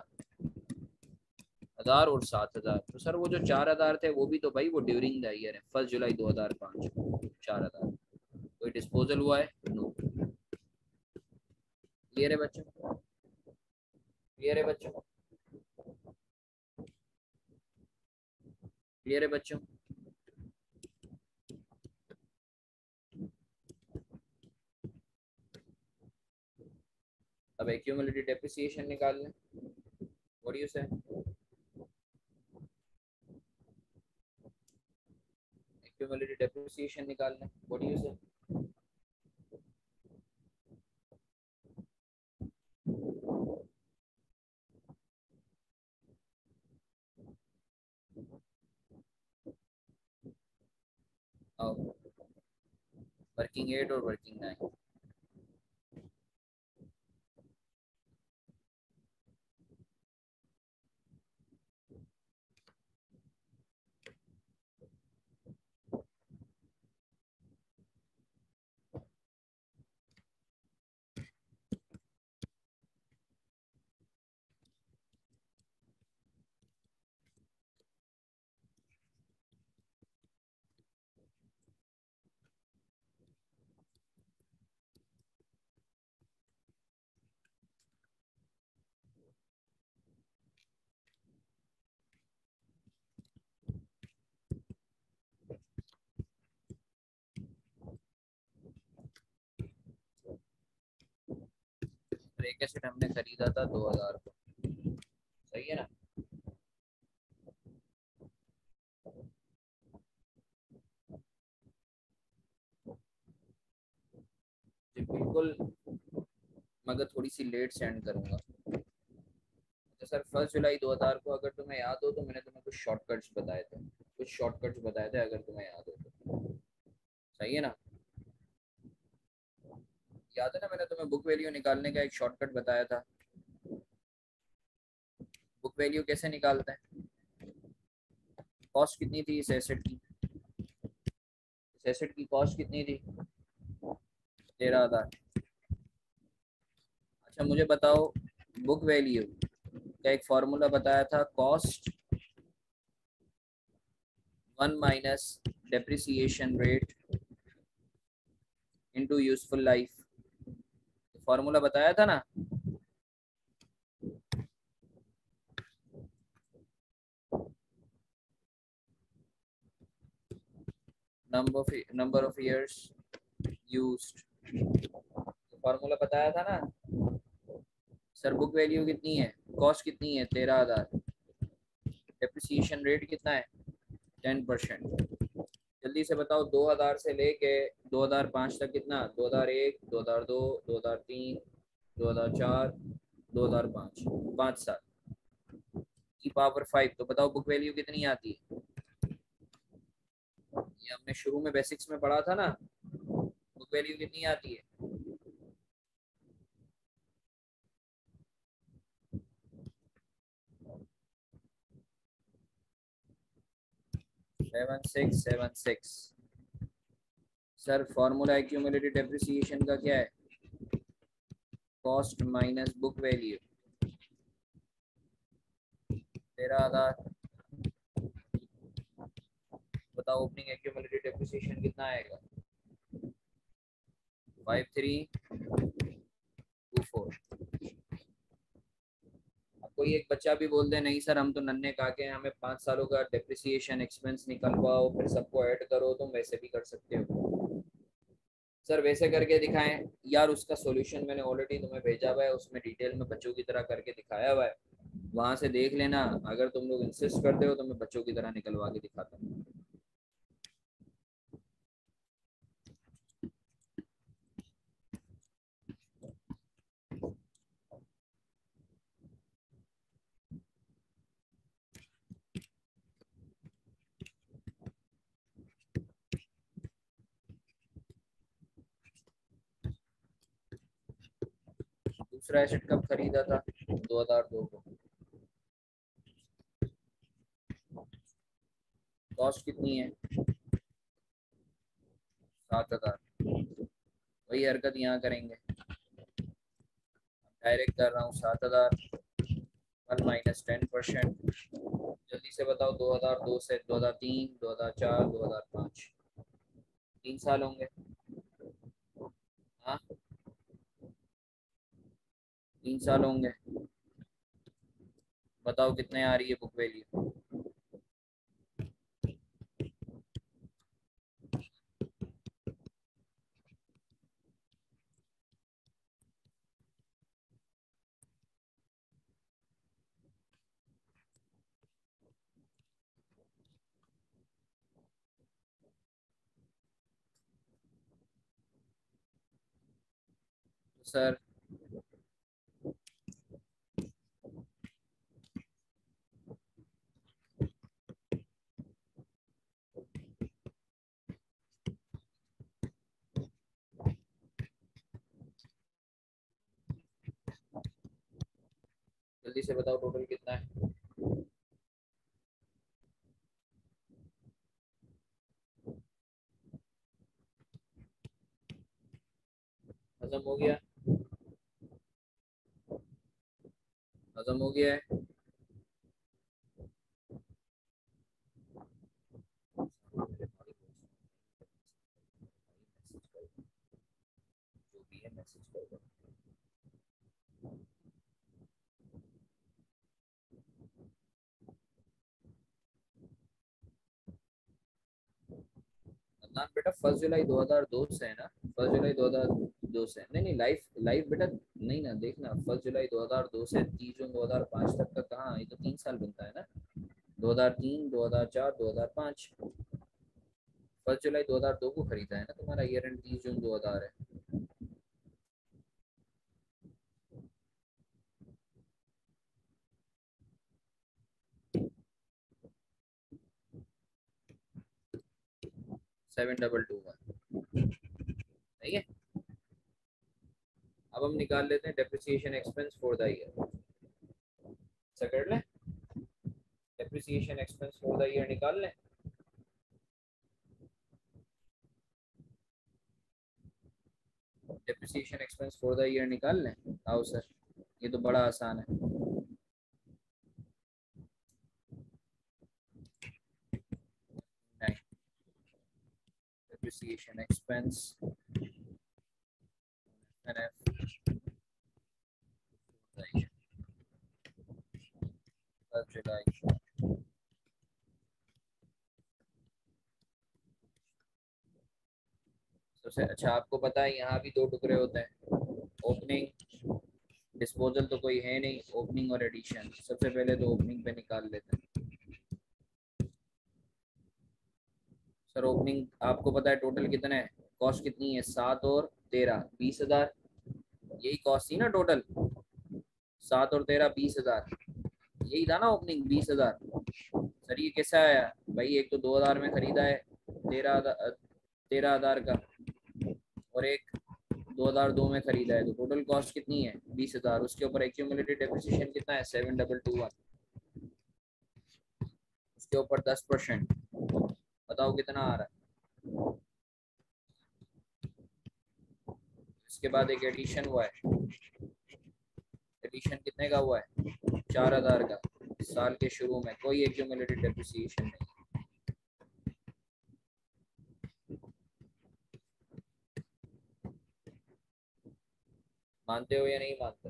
हजार और सात हजार। तो सर वो जो चार हजार थे वो भी तो भाई वो ड्यूरिंग द ईयर है, फर्स्ट जुलाई दो हजार पाँच को चार हजार। कोई डिस्पोजल हुआ है? नो। क्लियर है बच्चों? क्लियर है बच्चों? क्लियर है बच्चों? अब एक्यूमुलेटेड डेप्रिसिएशन निकाल लें। What do you say? Accumulated depreciation निकाल लें। What do you say? आओ, वर्किंग एट और वर्किंग नाइन। एक एसेट हमने खरीदा था दो हजार को, सही है ना? जी बिल्कुल, मगर थोड़ी सी लेट सेंड करूंगा। तो सर फर्स्ट जुलाई दो हजार को अगर तुम्हें याद हो तो मैंने तुम्हें कुछ शॉर्टकट्स बताए थे, कुछ शॉर्टकट्स बताए थे अगर तुम्हें याद हो तो। सही है ना? याद है ना मैंने तुम्हें बुक वैल्यू निकालने का एक शॉर्टकट बताया था? बुक वैल्यू कैसे निकालते हैं? कॉस्ट कितनी थी इस एसेट की? इस एसेट की कॉस्ट कितनी थी? तेरह हजार। अच्छा मुझे बताओ, बुक वैल्यू का एक फॉर्मूला बताया था, cost one minus depreciation rate into useful life. Formula बताया था ना? Number of number of years used, formula बताया था ना सर। बुक वैल्यू कितनी है, कॉस्ट कितनी है, तेरह हजार। डेप्रिसिएशन रेट कितना है, टेन परसेंट। जल्दी से बताओ, दो हजार से लेके दो हजार पाँच तक कितना, दो हजार एक, दो हजार दो, दो हजार तीन, दो हजार चार, दो हजार पाँच, पाँच साल की पावर फाइव। तो बताओ बुक वैल्यू कितनी आती है। ये हमने शुरू में बेसिक्स में पढ़ा था ना, बुक वैल्यू कितनी आती है। Seven six seven six. Sir formula accumulated depreciation का क्या है, कॉस्ट माइनस बुक वैल्यू। तेरह हजार, बताओ ओपनिंग एक्यूमुलेटेड डेप्रिसिएशन कितना आएगा, फाइव थ्री टू फोर। कोई एक बच्चा भी बोल दे नहीं सर हम तो नन्हे काके हैं, हमें पाँच सालों का डेप्रिसिएशन एक्सपेंस निकलवाओ फिर सबको ऐड करो, तुम वैसे भी कर सकते हो। सर वैसे करके दिखाएं यार, उसका सॉल्यूशन मैंने ऑलरेडी तुम्हें भेजा हुआ है, उसमें डिटेल में बच्चों की तरह करके दिखाया हुआ है, वहां से देख लेना। अगर तुम लोग इंसिस्ट करते हो तो मैं बच्चों की तरह निकलवा के दिखाता हूँ। दूसरा एसेट कब खरीदा था, दो हजार दो को। कॉस्ट कितनी है, सात हजार। वही हरकत यहाँ करेंगे, डायरेक्ट कर रहा हूँ सात हजार, वन माइनस टेन परसेंट। जल्दी से बताओ, दो हजार दो से दो हजार तीन, दो हजार चार, दो हजार पाँच, तीन साल होंगे। हाँ तीन साल होंगे। बताओ कितने आ रही है बुक वैल्यू। तो सर जल्दी से बताओ टोटल कितना है। खत्म हो गया, खत्म हो गया है। जो भी है मैसेज कर दो। अदनान बेटा फर्स्ट जुलाई दो हजार दो से है ना, फर्स्ट जुलाई दो हजार दो से। नहीं नहीं लाइफ लाइफ बेटा नहीं ना, देखना फर्स्ट जुलाई दो हजार दो से तीस जून दो हजार पाँच तक का कहाँ, ये तो तीन साल बनता है ना। दो हजार तीन, दो हजार चार, दो हजार पाँच। फर्स्ट जुलाई दो हजार दो को खरीदा है ना तुम्हारा, ईयर एंड तीस जून दो हजार है। सेवन डबल टू वन, ठीक है। अब हम निकाल लेते हैं depreciation expense for the year. ऐसा कर लें, depreciation expense for the year निकाल लें। Depreciation expense for the year निकाल लें। आओ सर, ये तो बड़ा आसान है। डेप्रिसिएशन एक्सपेंस एन एफ जुलाई सबसे अच्छा आपको पता है यहाँ भी दो टुकड़े होते हैं, ओपनिंग डिस्पोजल तो कोई है नहीं, ओपनिंग और एडिशन। सबसे पहले तो ओपनिंग पे निकाल लेते हैं। सर ओपनिंग आपको पता है टोटल कितना है, कॉस्ट कितनी है, सात और तेरह बीस हजार, यही कॉस्ट थी ना टोटल, सात और तेरह बीस हजार, यही था ना ओपनिंग बीस हजार। सर ये कैसा आया भाई, एक तो दो हजार में खरीदा है तेरह तेरह हजार का, और एक दो हजार दो में खरीदा है, तो टोटल कॉस्ट कितनी है बीस हजार, उसके ऊपर एक्यूमुलेटेड डेप्रिसिएशन कितना है सेवन डबल टू वन, उसके ऊपर दस परसेंट, बताओ कितना आ रहा है। इसके बाद एक एडिशन हुआ है, एडिशन कितने का हुआ है चार हजार का, साल के शुरू में कोई एक्यूमुलेटेड डेप्रिसिएशन नहीं। मानते हो या नहीं मानते,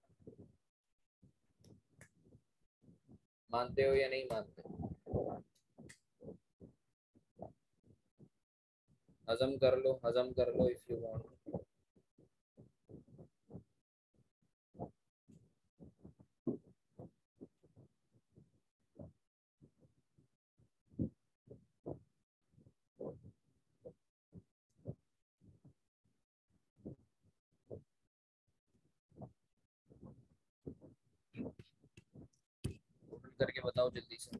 मानते हो या नहीं मानते, हजम कर लो, हजम कर लो इफ यू वांट। करके बताओ जल्दी से।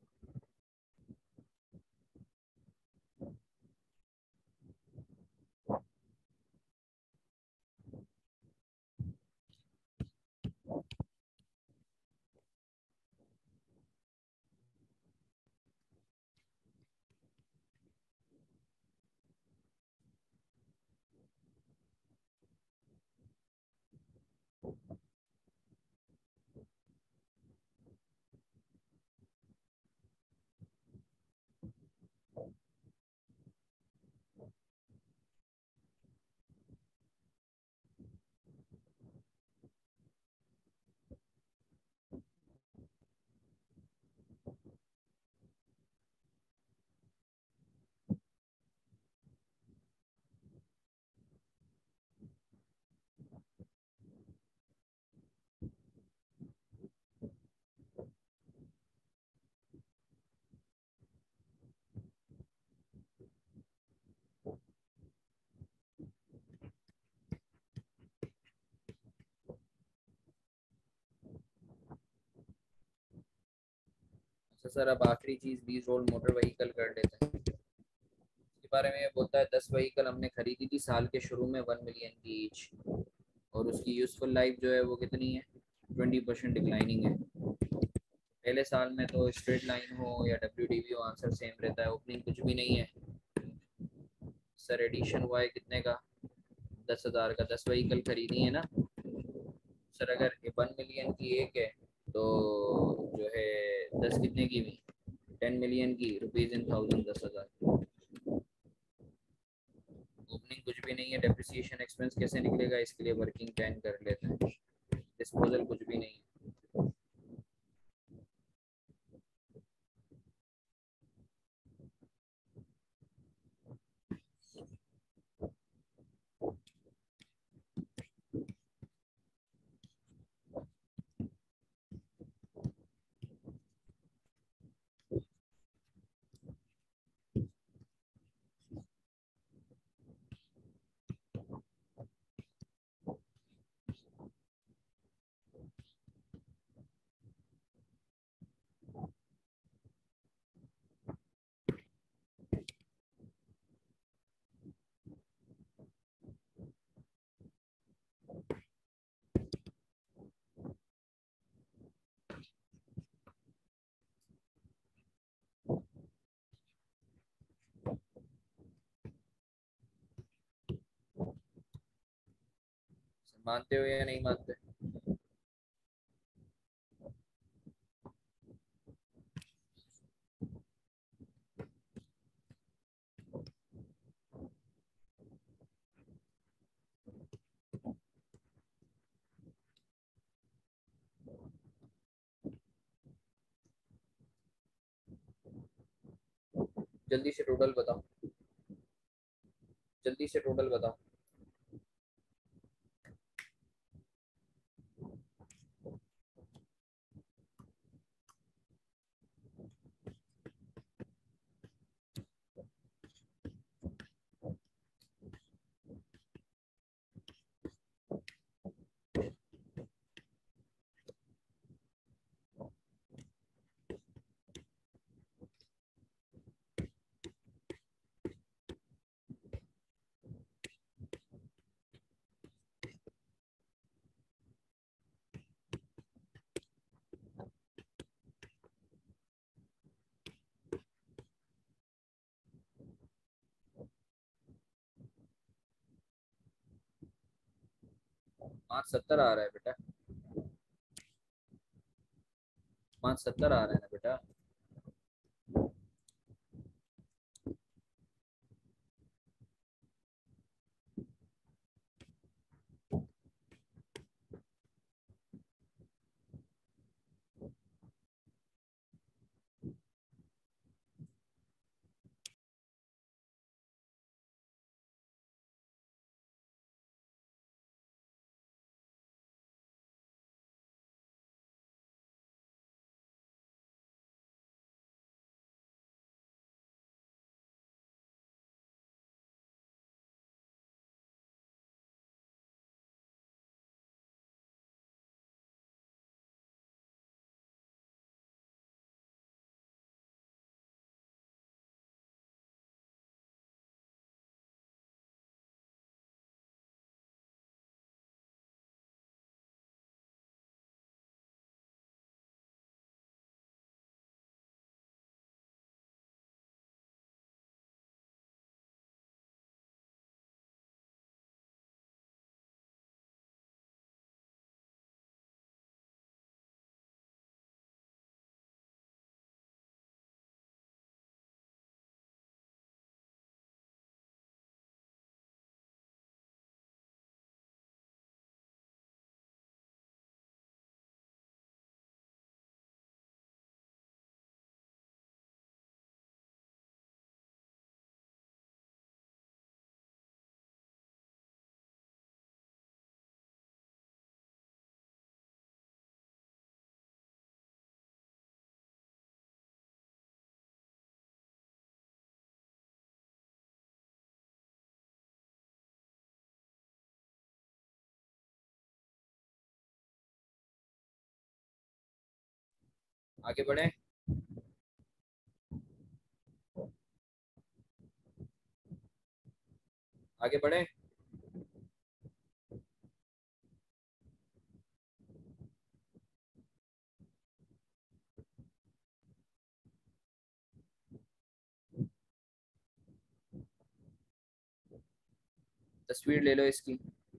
अच्छा सर अब आखिरी चीज बीस रोल मोटर व्हीकल कर लेते हैं। इसके बारे में ये बोलता है दस व्हीकल हमने खरीदी थी साल के शुरू में वन मिलियन की ईच, और उसकी यूजफुल लाइफ जो है वो कितनी है ट्वेंटी परसेंट डिक्लाइनिंग है। पहले साल में तो स्ट्रेट लाइन हो या डब्ल्यू डी वी हो आंसर सेम रहता है, ओपनिंग कुछ भी नहीं है। सर एडिशन हुआ है कितने का, दस हजार का, दस व्हीकल खरीदी है ना। सर अगर वन मिलियन की एक है तो जो है दस कितने की हुई, टेन मिलियन की, रुपीज इन थाउजेंड दस हजार। ओपनिंग कुछ भी नहीं है, डेप्रिसिएशन एक्सपेंस कैसे निकलेगा, इसके लिए वर्किंग टेन कर लेते हैं। डिस्पोजल कुछ भी नहीं है। मानते हो या नहीं मानते, जल्दी से टोटल बताओ, जल्दी से टोटल बताओ। पाँच सत्तर आ रहा है बेटा, पाँच सत्तर आ रहा है ना बेटा। आगे बढ़े। आगे बढ़े। तस्वीर ले लो इसकी।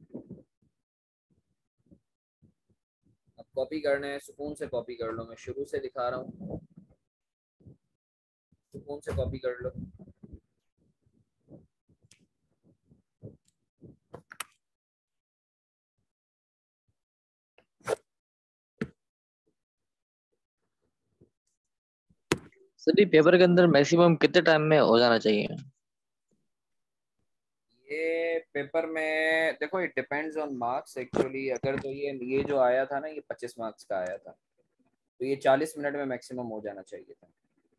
अब कॉपी करने हैं, सुकून से कॉपी कर लो, मैं शुरू से दिखा रहा हूँ, सुकून से कॉपी कर लो। सर ये पेपर के अंदर मैक्सिमम कितने टाइम में हो जाना चाहिए? ये पेपर में देखो, it depends on marks actually. अगर तो ये ये जो आया था ना, ये पच्चीस मार्क्स का आया था, तो ये चालीस मिनट में मैक्सिमम हो जाना चाहिए था।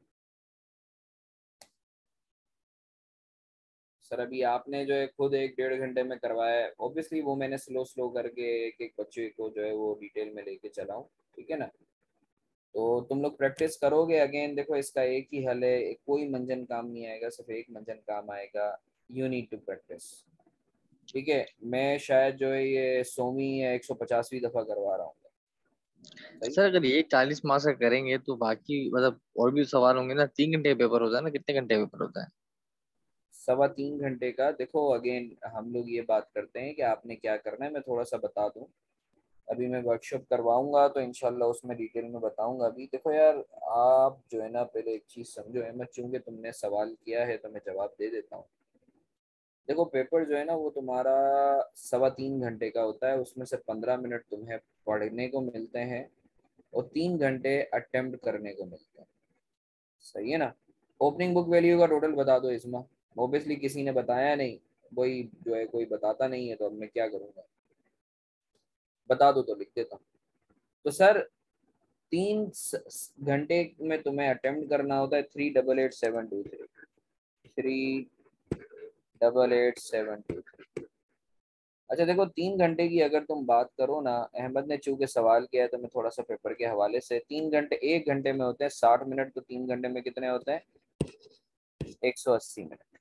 सर अभी आपने जो है खुद एक डेढ़ घंटे में करवाया है, ऑब्वियसली वो मैंने स्लो स्लो करके एक एक बच्चे को जो है वो डिटेल में लेके चला हूँ, ठीक है ना। तो तुम लोग प्रैक्टिस करोगे, अगेन देखो इसका एक ही हल है, कोई मंजन काम नहीं आएगा, सिर्फ एक मंजन काम आएगा, यू नीड टू प्रैक्टिस। ठीक है, मैं शायद जो है ये सोवीं या एक सौ पचासवीं दफा करवा रहा हूँ। सही। सर अगर ये चालीस मार्क्स का करेंगे तो बाकी मतलब और भी सवाल होंगे ना, तीन घंटे का पेपर होता है ना, कितने घंटे का पेपर होता है? सवा तीन घंटे का। देखो अगेन हम लोग ये बात करते हैं कि आपने क्या करना है, मैं थोड़ा सा बता दूं। अभी मैं वर्कशॉप करवाऊंगा तो इंशाल्लाह उसमें डिटेल में बताऊंगा। अभी देखो यार, आप जो है ना पहले एक चीज समझो अहमद, चूंकि तुमने सवाल किया है तो मैं जवाब दे देता हूँ। देखो पेपर जो है ना वो तुम्हारा सवा तीन घंटे का होता है, उसमें से पंद्रह मिनट तुम्हें पढ़ने को मिलते हैं और तीन घंटे अटेम्प्ट करने को मिलते हैं। सही है ना। ओपनिंग बुक वैल्यू का टोटल बता दो इसमें, ऑब्वियसली किसी ने बताया नहीं, वही जो है कोई बताता नहीं है, तो अब मैं क्या करूँगा, बता दो तो लिख देता हूँ। तो सर तीन स- स- घंटे में तुम्हें अटेम्प्ट करना होता है three double eight seven two three three double eight seven two three. अच्छा देखो, तीन घंटे की अगर तुम बात करो ना, अहमद ने चूंकि सवाल किया है तो मैं थोड़ा सा पेपर के हवाले से, तीन घंटे एक घंटे में होते हैं साठ मिनट, तो तीन घंटे में कितने होते हैं, एक सौ अस्सी मिनट।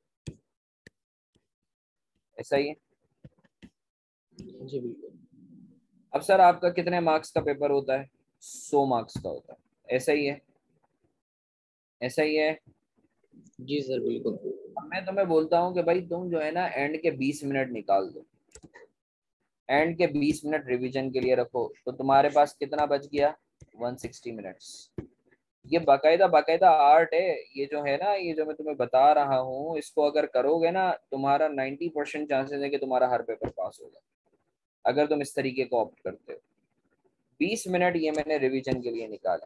ऐसा ही है। जी बिल्कुल। अब सर आपका कितने मार्क्स का पेपर होता है, सौ मार्क्स का होता है, ऐसा ही है, ऐसा ही है। जी सर बिल्कुल। अब मैं तुम्हें बोलता हूँ कि भाई तुम जो है ना एंड के बीस मिनट निकाल दो, एंड के बीस मिनट रिवीजन के लिए रखो, तो तुम्हारे पास कितना बच गया, वन सिक्सटी मिनट्स। ये बाकायदा बाकायदा आर्ट है, ये जो है ना, ये जो मैं तुम्हें बता रहा हूँ, इसको अगर करोगे ना, तुम्हारा नाइन्टी परसेंट चांसेस है कि तुम्हारा हर पेपर पास होगा, अगर तुम इस तरीके को ऑप्ट करते हो। बीस मिनट ये मैंने रिवीजन के लिए निकाला,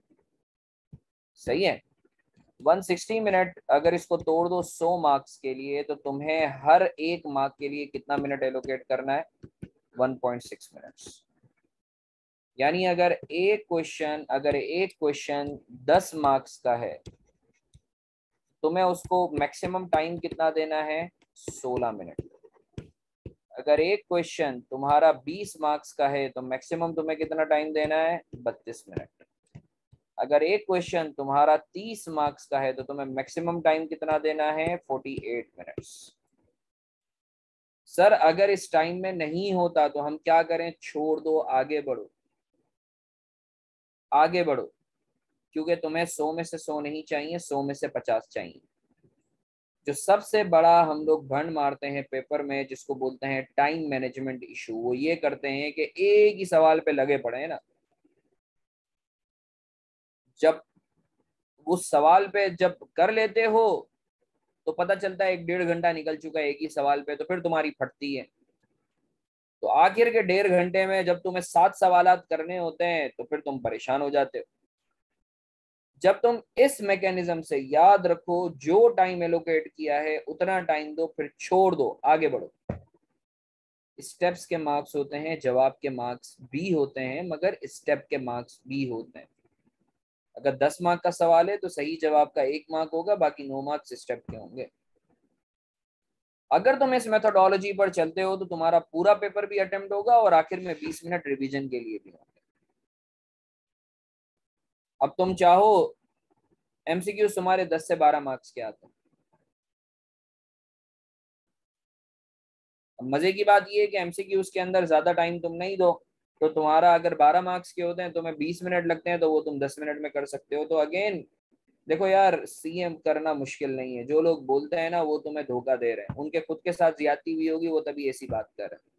सही है। वन सिक्सटी मिनट अगर इसको तोड़ दो सौ मार्क्स के लिए, तो तुम्हें हर एक मार्क के लिए कितना मिनट एलोकेट करना है, वन पॉइंट सिक्स मिनट्स। यानी अगर एक क्वेश्चन अगर एक क्वेश्चन दस मार्क्स का है, तुम्हें उसको मैक्सिमम टाइम कितना देना है, सोलह मिनट। अगर एक क्वेश्चन तुम्हारा बीस मार्क्स का है, तो मैक्सिमम तुम्हें कितना टाइम देना है, बत्तीस मिनट। अगर एक क्वेश्चन तुम्हारा तीस मार्क्स का है, तो तुम्हें मैक्सिमम टाइम कितना देना है, फोर्टी एट मिनट्स। सर अगर इस टाइम में नहीं होता तो हम क्या करें, छोड़ दो, आगे बढ़ो, आगे बढ़ो, क्योंकि तुम्हें सौ में से सौ नहीं चाहिए, सौ में से पचास चाहिए। जो सबसे बड़ा हम लोग भंड मारते हैं पेपर में, जिसको बोलते हैं टाइम मैनेजमेंट इशू, वो ये करते हैं कि एक ही सवाल पे लगे पड़े हैं ना। जब उस सवाल पे जब कर लेते हो, तो पता चलता है एक डेढ़ घंटा निकल चुका है एक ही सवाल पे, तो फिर तुम्हारी फटती है। तो आखिर के डेढ़ घंटे में जब तुम्हें सात सवालात करने होते हैं, तो फिर तुम परेशान हो जाते हो। जब तुम इस मैकेनिज्म से, याद रखो, जो टाइम एलोकेट किया है उतना टाइम दो, फिर छोड़ दो, आगे बढ़ो। स्टेप्स के मार्क्स होते हैं, जवाब के मार्क्स भी होते हैं, मगर स्टेप के मार्क्स भी होते हैं। अगर दस मार्क का सवाल है तो सही जवाब का एक मार्क होगा, बाकी नौ मार्क्स स्टेप के होंगे। अगर तुम इस मेथोडोलॉजी पर चलते हो तो तुम्हारा पूरा पेपर भी अटेम्प्ट होगा और आखिर में बीस मिनट रिवीजन के लिए भी होंगे। अब तुम चाहो एमसीक्यू तुम्हारे दस से बारह मार्क्स के आते हैं। अब मजे की बात यह है कि एमसीक्यू के अंदर ज्यादा टाइम तुम नहीं दो, तो तुम्हारा अगर बारह मार्क्स के होते हैं, तुम्हें बीस मिनट लगते हैं, तो वो तुम दस मिनट में कर सकते हो। तो अगेन देखो यार, सीएम करना मुश्किल नहीं है। जो लोग बोलते हैं ना, वो तुम्हें धोखा दे रहे हैं, उनके खुद के साथ ज्यादती हुई होगी, वो तभी ऐसी बात कर रहे हैं।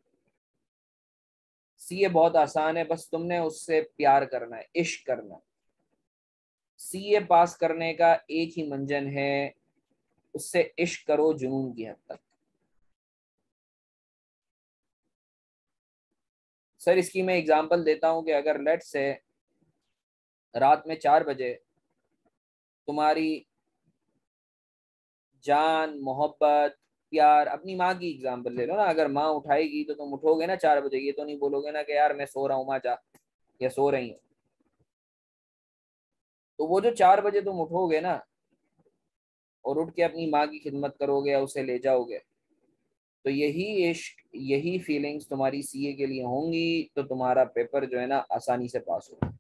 सीए बहुत आसान है, बस तुमने उससे प्यार करना है, इश्क करना है। सीए पास करने का एक ही मंजन है, उससे इश्क करो जुनून की हद तक। सर इसकी मैं एग्जांपल देता हूं कि अगर लेट से रात में चार बजे तुम्हारी जान, मोहब्बत, प्यार, अपनी माँ की एग्जांपल ले लो ना, अगर माँ उठाएगी तो तुम उठोगे ना चार बजे, ये तो नहीं बोलोगे ना कि यार मैं सो रहा हूँ माँ जा, या सो रही हूँ। तो वो जो चार बजे तुम उठोगे ना और उठ के अपनी माँ की खिदमत करोगे या उसे ले जाओगे, तो यही इश्क, यही फीलिंग्स तुम्हारी सीए के लिए होंगी, तो तुम्हारा पेपर जो है ना आसानी से पास होगा।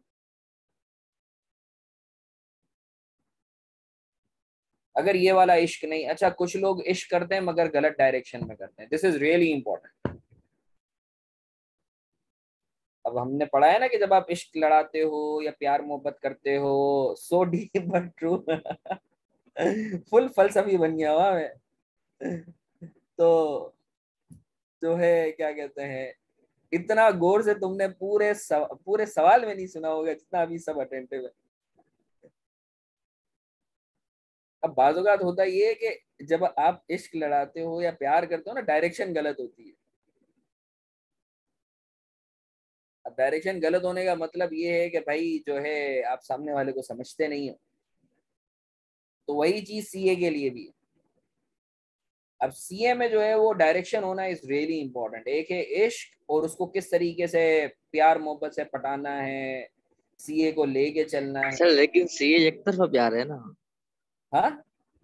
अगर ये वाला इश्क नहीं, अच्छा कुछ लोग इश्क करते हैं मगर गलत डायरेक्शन में करते हैं, दिस इज रियली इंपॉर्टेंट। अब हमने पढ़ा है ना कि जब आप इश्क लड़ाते हो या प्यार मोहब्बत करते हो, so deep but true, full फलसफी बन गया हुआ मैं। तो जो है क्या कहते हैं, इतना गौर से तुमने पूरे सव, पूरे सवाल में नहीं सुना होगा जितना अभी सब अटेंटिव है। अब बाज़-औक़ात होता ये है कि जब आप इश्क लड़ाते हो या प्यार करते हो ना, डायरेक्शन गलत होती है। अब डायरेक्शन गलत होने का मतलब ये है कि भाई जो है आप सामने वाले को समझते नहीं हो। तो वही चीज सीए के लिए भी है। अब सीए में जो है वो डायरेक्शन होना इज रियली इंपॉर्टेंट। एक है इश्क और उसको किस तरीके से प्यार मोहब्बत से पटाना है, सीए को लेके चलना सर है। लेकिन सीए एक तरफा प्यार है ना। हाँ,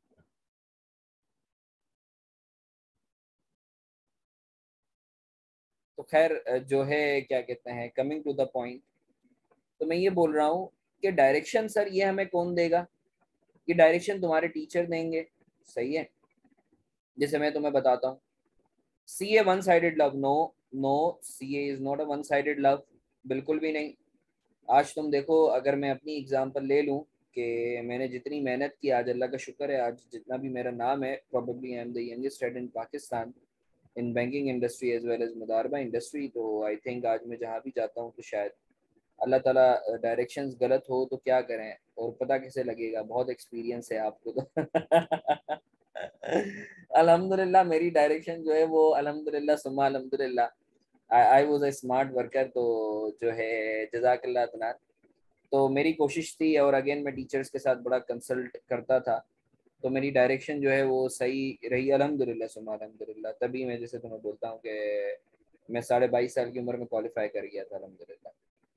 तो खैर जो है क्या कहते हैं, कमिंग टू द पॉइंट, तो मैं ये बोल रहा हूँ कि डायरेक्शन सर ये हमें कौन देगा? ये डायरेक्शन तुम्हारे टीचर देंगे, सही है। जैसे मैं तुम्हें बताता हूँ, C A one sided love, no, no, C A is not a one sided love, बिल्कुल भी नहीं। आज तुम देखो, अगर मैं अपनी एग्जांपल ले लूँ कि मैंने जितनी मेहनत की, आज अल्लाह का शुक्र है, आज जितना भी मेरा नाम है, probably I am the youngest student in Pakistan in banking industry as well as मुदारबा इंडस्ट्री। तो आई थिंक आज मैं जहाँ भी जाता हूँ तो शायद अल्लाह ताला डायरेक्शंस गलत हो तो क्या करें, और पता कैसे लगेगा, बहुत एक्सपीरियंस है आपको तो अल्हम्दुलिल्लाह मेरी डायरेक्शन जो है वो अल्हम्दुलिल्लाह सुम्मा अल्हम्दुलिल्लाह I was a smart worker, तो जो है जज़ाकल्लाह तआला। तो मेरी कोशिश थी, और अगेन मैं टीचर्स के साथ बड़ा कंसल्ट करता था, तो मेरी डायरेक्शन जो है वो सही रही अल्हम्दुलिल्लाह सुम्मा अल्हम्दुलिल्लाह। तभी मैं जैसे तुम्हें बोलता हूँ कि मैं साढ़े बाईस साल की उम्र में क्वालिफाई कर गया था अल्हम्दुलिल्लाह।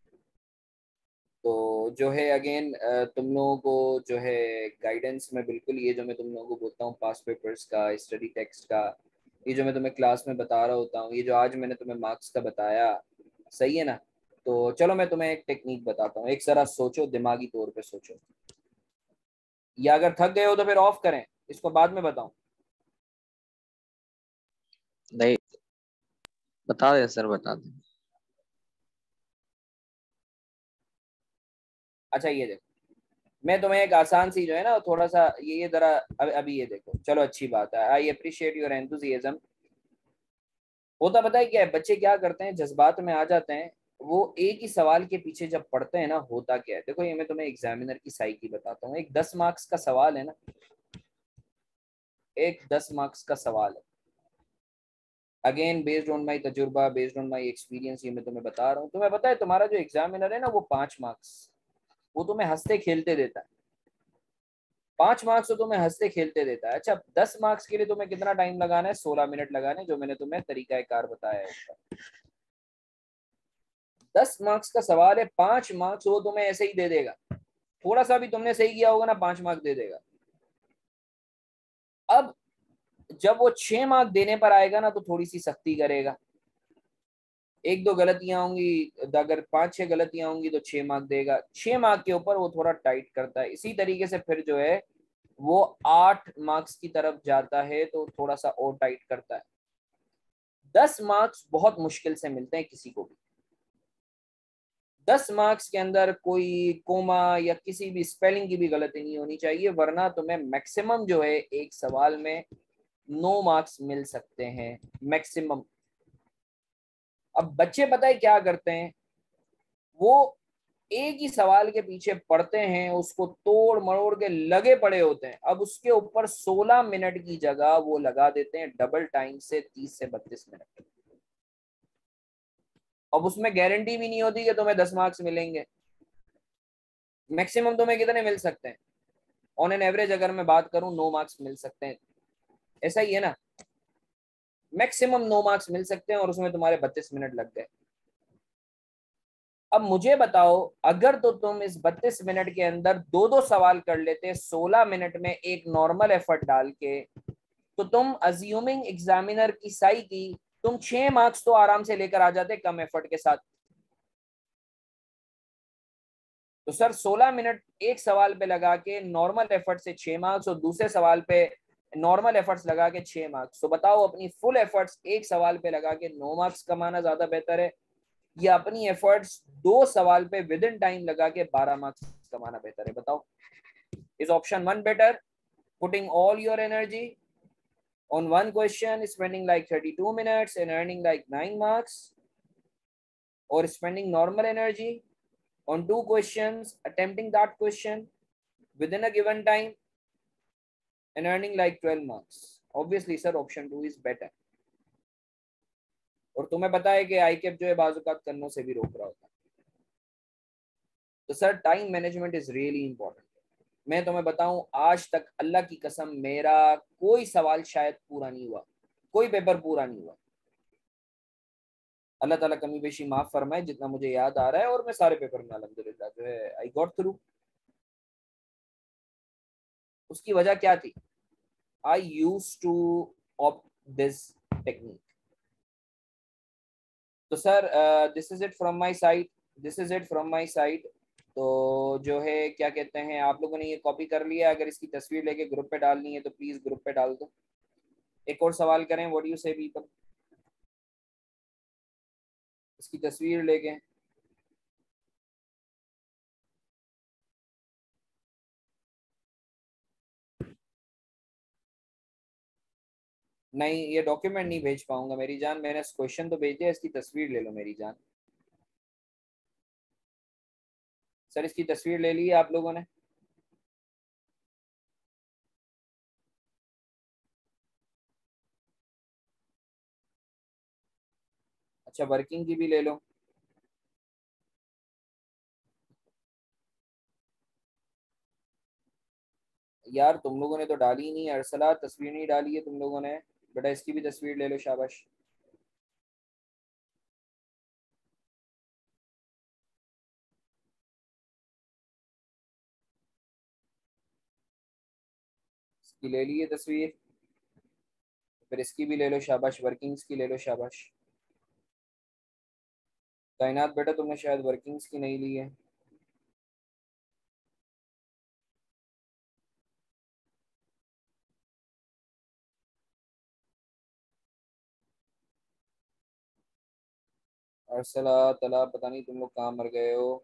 तो जो है अगेन तुम लोगों को जो है गाइडेंस में बिल्कुल, ये जो मैं तुम लोगों को बोलता हूँ पास पेपर्स का, स्टडी टेक्स्ट का, ये जो मैं तुम्हें क्लास में बता रहा होता हूँ, ये जो आज मैंने तुम्हें मार्क्स का बताया, सही है ना। तो चलो मैं तुम्हें एक टेक्निक बताता हूँ, एक जरा सोचो, दिमागी तौर पे सोचो, या अगर थक गए हो तो फिर ऑफ करें, इसको बाद में बताऊं। नहीं, बता दे सर, बता दे। अच्छा ये देखो, मैं तुम्हें एक आसान सी जो है ना थोड़ा सा, ये ये जरा अभी अभी ये देखो, चलो अच्छी बात है, आई अप्रिशिएट योर एंथुसियाज्म। होता पता है क्या है, बच्चे क्या करते हैं, जज्बात में आ जाते हैं, वो एक ही सवाल के पीछे जब पढ़ते हैं ना, होता क्या है, देखो ये मैं तुम्हें एग्जामिनर की साइकी बताता हूँ। एक दस मार्क्स का सवाल है ना, एक दस मार्क्स का सवाल है, अगेन बेस्ड ऑन माई तजुर्बा, बेस्ड ऑन माई एक्सपीरियंस, ये मैं तुम्हें बता रहा हूँ। तुम्हें पता है तुम्हारा जो एग्जामिनर है ना वो पांच मार्क्स वो तुम्हें हंसते खेलते देता है, पांच मार्क्स तो तुम्हें हंसते खेलते देता है। अच्छा, दस मार्क्स के लिए तुम्हें कितना टाइम लगाना है? सोलह मिनट लगाने, जो मैंने तुम्हें तरीका कार बताया है उसका। दस मार्क्स का सवाल है, पांच मार्क्स वो तुम्हें ऐसे ही दे देगा, थोड़ा सा भी तुमने सही किया होगा ना पांच मार्क्स दे देगा। अब जब वो छह मार्क्स देने पर आएगा ना तो थोड़ी सी सख्ती करेगा, एक दो गलतियां होंगी, अगर पांच छह गलतियां होंगी तो छह मार्क्स देगा, छह मार्क्स के ऊपर वो थोड़ा टाइट करता है। इसी तरीके से फिर जो है वो आठ मार्क्स की तरफ जाता है तो थोड़ा सा और टाइट करता है। दस मार्क्स बहुत मुश्किल से मिलते हैं किसी को भी। दस मार्क्स के अंदर कोई कोमा या किसी भी स्पेलिंग की भी गलती नहीं होनी चाहिए, वरना तुम्हें मैक्सिमम जो है एक सवाल में नौ मार्क्स मिल सकते हैं, मैक्सिमम। अब बच्चे पता है क्या करते हैं, वो एक ही सवाल के पीछे पढ़ते हैं, उसको तोड़ मरोड़ के लगे पड़े होते हैं। अब उसके ऊपर सोलह मिनट की जगह वो लगा देते हैं डबल टाइम से तीस से बत्तीस मिनट। अब उसमें गारंटी भी नहीं होती कि तुम्हें दस मार्क्स मिलेंगे, मैक्सिमम तुम्हें कितने मिल सकते हैं? ऑन एन एवरेज अगर मैं बात करूं, नौ मार्क्स मिल सकते हैं, ऐसा ही है ना, मैक्सिमम नौ मार्क्स मिल सकते हैं, और उसमें तुम्हारे बत्तीस मिनट लग गए। अब मुझे बताओ, अगर तो तुम इस बत्तीस मिनट के अंदर दो दो सवाल कर लेते सोलह मिनट में एक नॉर्मल एफर्ट डाल के, तो तुम अज्यूमिंग एग्जामिनर की साई की, तुम छह मार्क्स तो आराम से लेकर आ जाते कम एफर्ट के साथ। तो सर सोलह मिनट एक सवाल पे लगा के नॉर्मल एफर्ट से छह मार्क्स, और दूसरे सवाल पे नॉर्मल एफर्ट्स लगा के छह मार्क्स, तो बताओ अपनी फुल एफर्ट्स एक सवाल पे लगा के नौ मार्क्स कमाना ज्यादा बेहतर है, या अपनी एफर्ट्स दो सवाल पे विद इन टाइम लगा के बारह मार्क्स कमाना बेहतर है? बताओ, is option one better, putting all your energy on one question, spending like thirty-two minutes and earning like nine marks, or spending normal energy on two questions, attempting that question within a given time and earning like twelve marks? Obviously sir, option two is better. और तुम्हें पता है कि आई cap जो है बाजुकात करनों से भी रोक रहा होता है। तो sir time management is really important. मैं तुम्हें बताऊं, आज तक अल्लाह की कसम मेरा कोई सवाल शायद पूरा नहीं हुआ, कोई पेपर पूरा नहीं हुआ। अल्लाह ताला कमी बेशी माफ फरमाए, जितना मुझे याद आ रहा है, और मैं सारे पेपर में अल्हम्दुलिल्लाह जो है आई गॉट थ्रू। उसकी वजह क्या थी? I use to opt this technique. तो sir this is it from my side, this is it from my side. तो जो है क्या कहते हैं, आप लोगों ने ये कॉपी कर लिया, अगर इसकी तस्वीर लेके ग्रुप पे डालनी है तो प्लीज ग्रुप पे डाल दो। एक और सवाल करें, what do you say people, इसकी तस्वीर लेके। नहीं, ये डॉक्यूमेंट नहीं भेज पाऊंगा मेरी जान, मैंने क्वेश्चन तो भेज दिया, इसकी तस्वीर ले लो मेरी जान। सर इसकी तस्वीर ले ली है आप लोगों ने? अच्छा, वर्किंग की भी ले लो। यार तुम लोगों ने तो डाली ही नहीं, अरसला तस्वीर नहीं डाली है तुम लोगों ने। बेटा इसकी भी तस्वीर ले लो, शाबाश। इसकी ले ली है तस्वीर, फिर इसकी भी ले लो, शाबाश। वर्किंग्स की ले लो, शाबाश। कायनात बेटा तुमने शायद वर्किंग्स की नहीं ली है। अरसला तला पता नहीं तुम लोग कहाँ मर गए हो।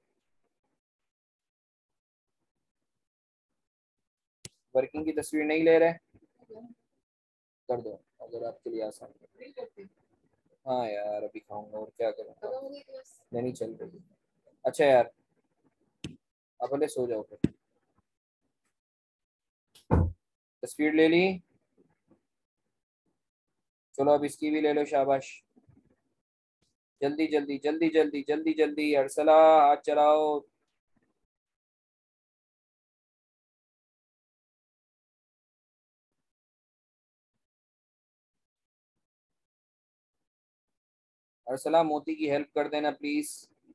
वर्किंग की तस्वीर नहीं ले रहे, कर दो अगर आपके लिए आसान है। हाँ यार अभी खाऊंगा और क्या करूँगा, नहीं चल रही। अच्छा यार अब भले सो जाओ फिर। तस्वीर ले ली, चलो अब इसकी भी ले लो, शाबाश। जल्दी जल्दी जल्दी जल्दी जल्दी जल्दी, अरसला हाथ चलाओ। अरसला मोती की हेल्प कर देना प्लीज,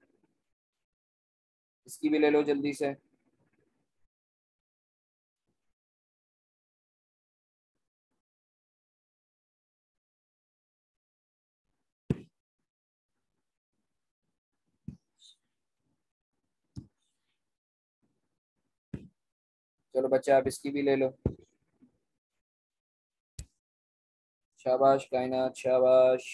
इसकी भी ले लो जल्दी से। चलो बच्चा आप इसकी भी ले लो, शाबाश कायनात शाबाश।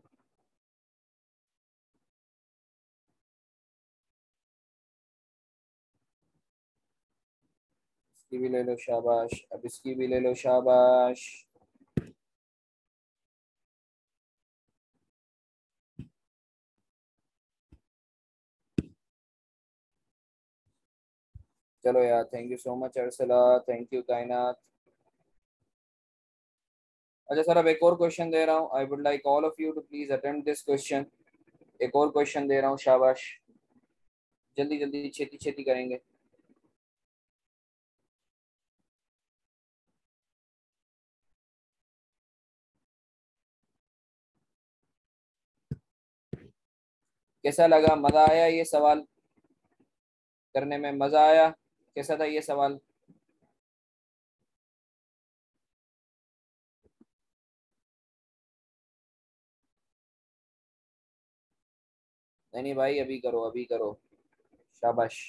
इसकी भी ले लो, शाबाश। अब इसकी भी ले लो, शाबाश। चलो यार, thank you so much Arsala, thank you Kainat. अच्छा सर अब एक और क्वेश्चन दे रहा हूँ, I would like all of you to please attempt this question. एक और क्वेश्चन दे रहा हूँ, शाबाश। जल्दी जल्दी छेती छेती करेंगे। कैसा लगा, मजा आया ये सवाल करने में, मजा आया? कैसा था ये सवाल? नहीं नहीं भाई अभी करो, अभी करो, शाबाश।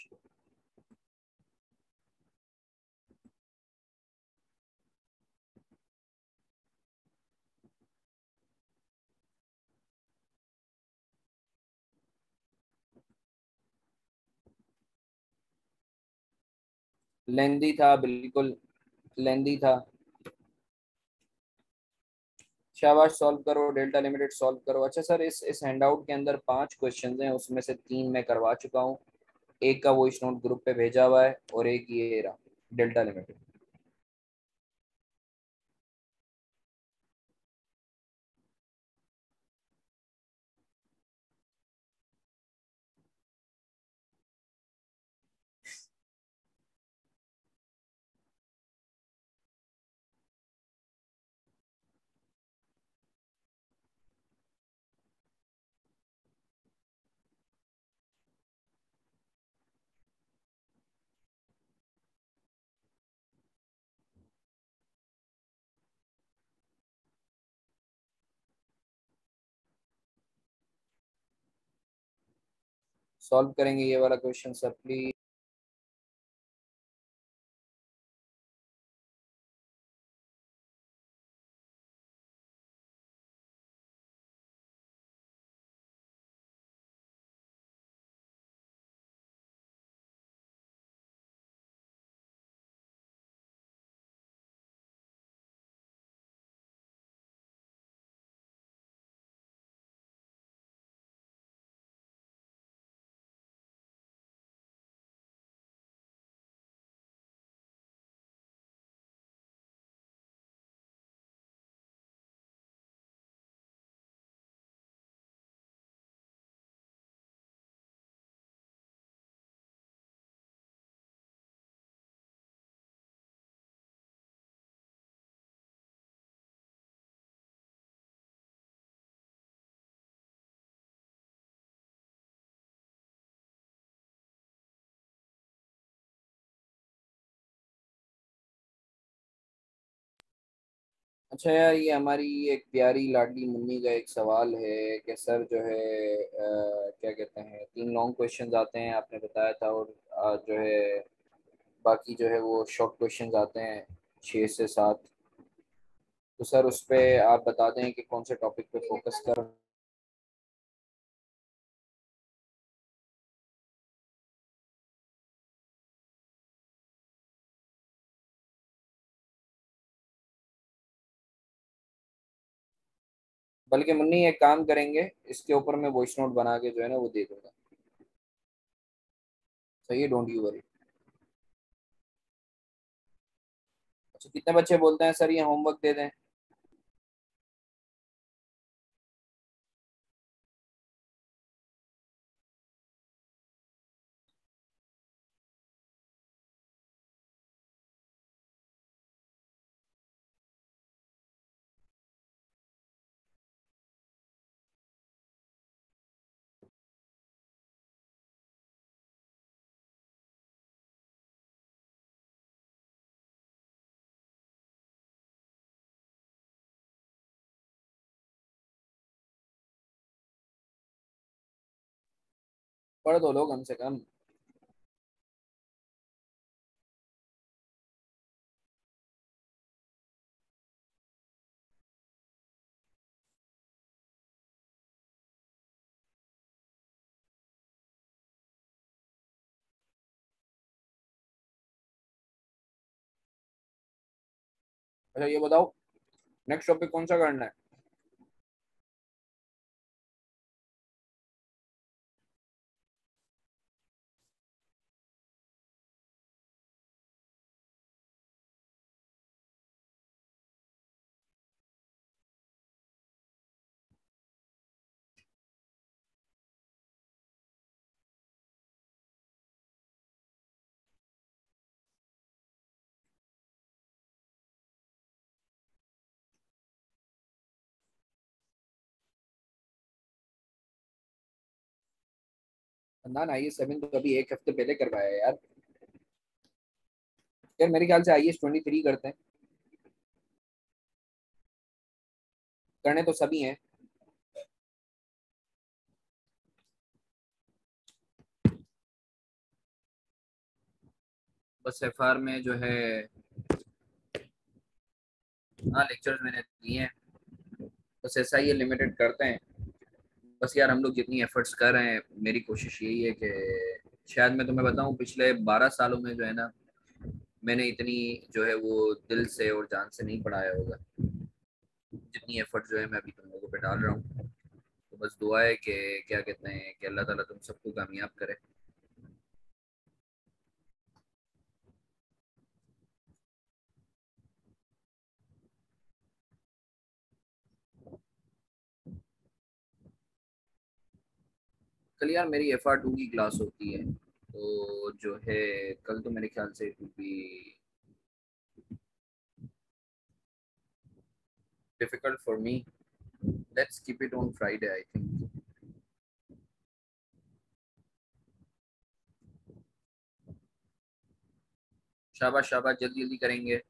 लेंदी था बिल्कुल, लेंदी था। शाबाश, सॉल्व करो, डेल्टा लिमिटेड सॉल्व करो। अच्छा सर इस इस हैंडआउट के अंदर पांच क्वेश्चंस हैं, उसमें से तीन मैं करवा चुका हूँ, एक का वॉइस नोट ग्रुप पे भेजा हुआ है, और एक ये रहा डेल्टा लिमिटेड। सॉल्व करेंगे ये वाला क्वेश्चन सर प्लीज। अच्छा यार, ये हमारी एक प्यारी लाडली मुन्नी का एक सवाल है कि सर जो है अ, क्या कहते हैं, तीन लॉन्ग क्वेश्चंस आते हैं आपने बताया था, और अ, जो है बाकी जो है वो शॉर्ट क्वेश्चंस आते हैं छः से सात। तो सर उस पे आप बता दें कि कौन से टॉपिक पे फोकस कर। बल्कि मुन्नी एक काम करेंगे, इसके ऊपर मैं वॉइस नोट बना के जो है ना वो दे दूंगा। सही है, डोंट यू वरी। अच्छा, कितने बच्चे बोलते हैं सर ये होमवर्क दे दें? पढ़ दो लोग कम से कम। अच्छा ये बताओ, नेक्स्ट टॉपिक कौन सा करना है? ना ना, ये सेवन तो अभी एक हफ्ते पहले करवाया है यार। यार मेरे ख्याल से आई एस ट्वेंटी थ्री करते हैं। करने तो सभी हैं। बस एफ आर में जो है, हाँ लेक्चर्स मैंने दिए हैं। बस ऐसा ही है, लिमिटेड करते हैं। बस यार हम लोग जितनी एफर्ट्स कर रहे हैं, मेरी कोशिश यही है कि शायद मैं तुम्हें बताऊं, पिछले बारह सालों में जो है ना, मैंने इतनी जो है वो दिल से और जान से नहीं पढ़ाया होगा जितनी एफर्ट जो है मैं अभी तुम लोगों पे डाल रहा हूँ। तो बस दुआ है कि क्या कहते हैं कि अल्लाह ताला तुम सबको कामयाब करे। कल यार मेरी एफ आर टू की क्लास होती है, तो जो है कल तो मेरे ख्याल से it will be difficult for me. Let's keep it on Friday I think. शाबाश शाबाश, जल्दी जल्दी करेंगे।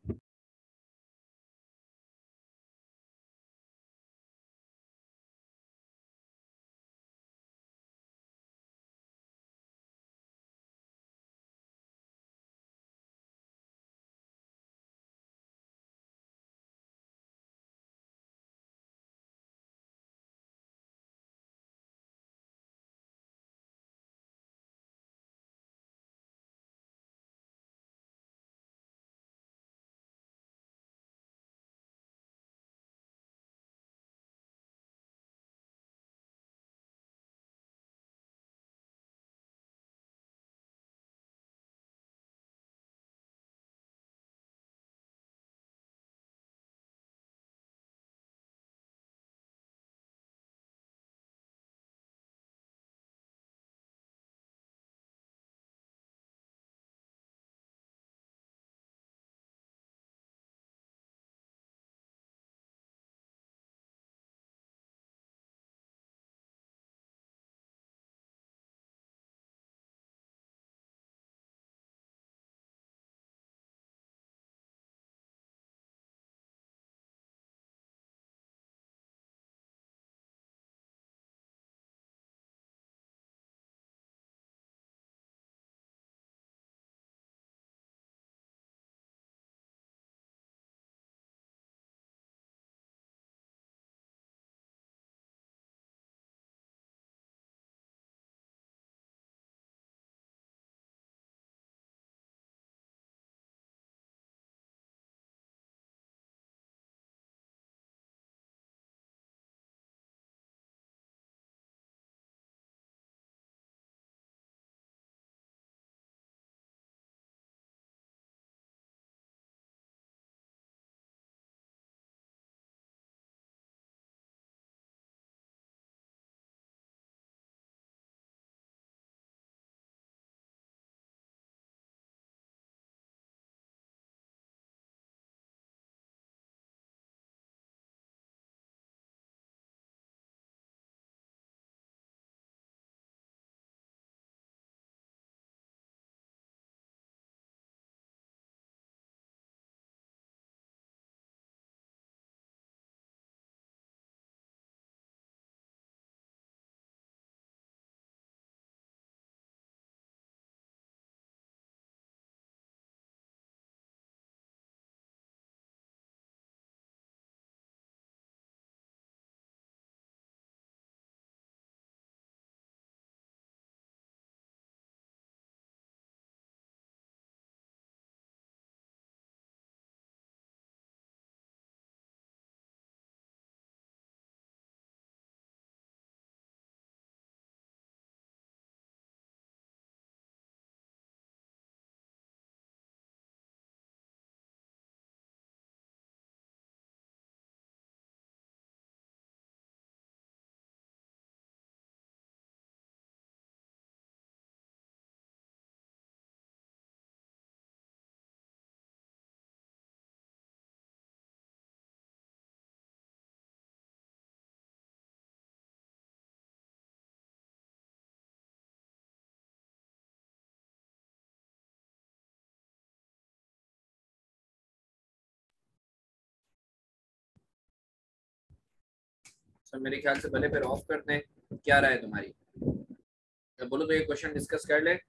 so, मेरे ख्याल से भले फिर ऑफ कर दें, क्या राय है तुम्हारी? तो बोलो तो ये क्वेश्चन डिस्कस कर ले,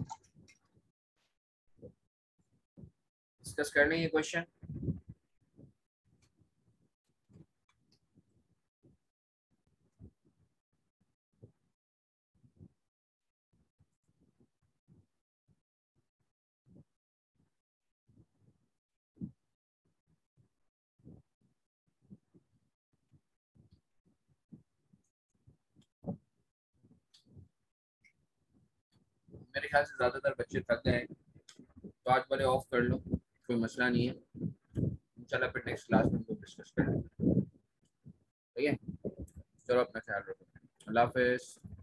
डिस्कस कर लें ये क्वेश्चन। मेरे ख्याल से ज्यादातर बच्चे थक गए, तो आज भले ऑफ कर लो, कोई मसला नहीं है। इंशाल्लाह फिर नेक्स्ट क्लास में हम लोग डिस्कस करेंगे। ठीक है, चलो अपना ख्याल रखो, अल्लाह हाफिज़।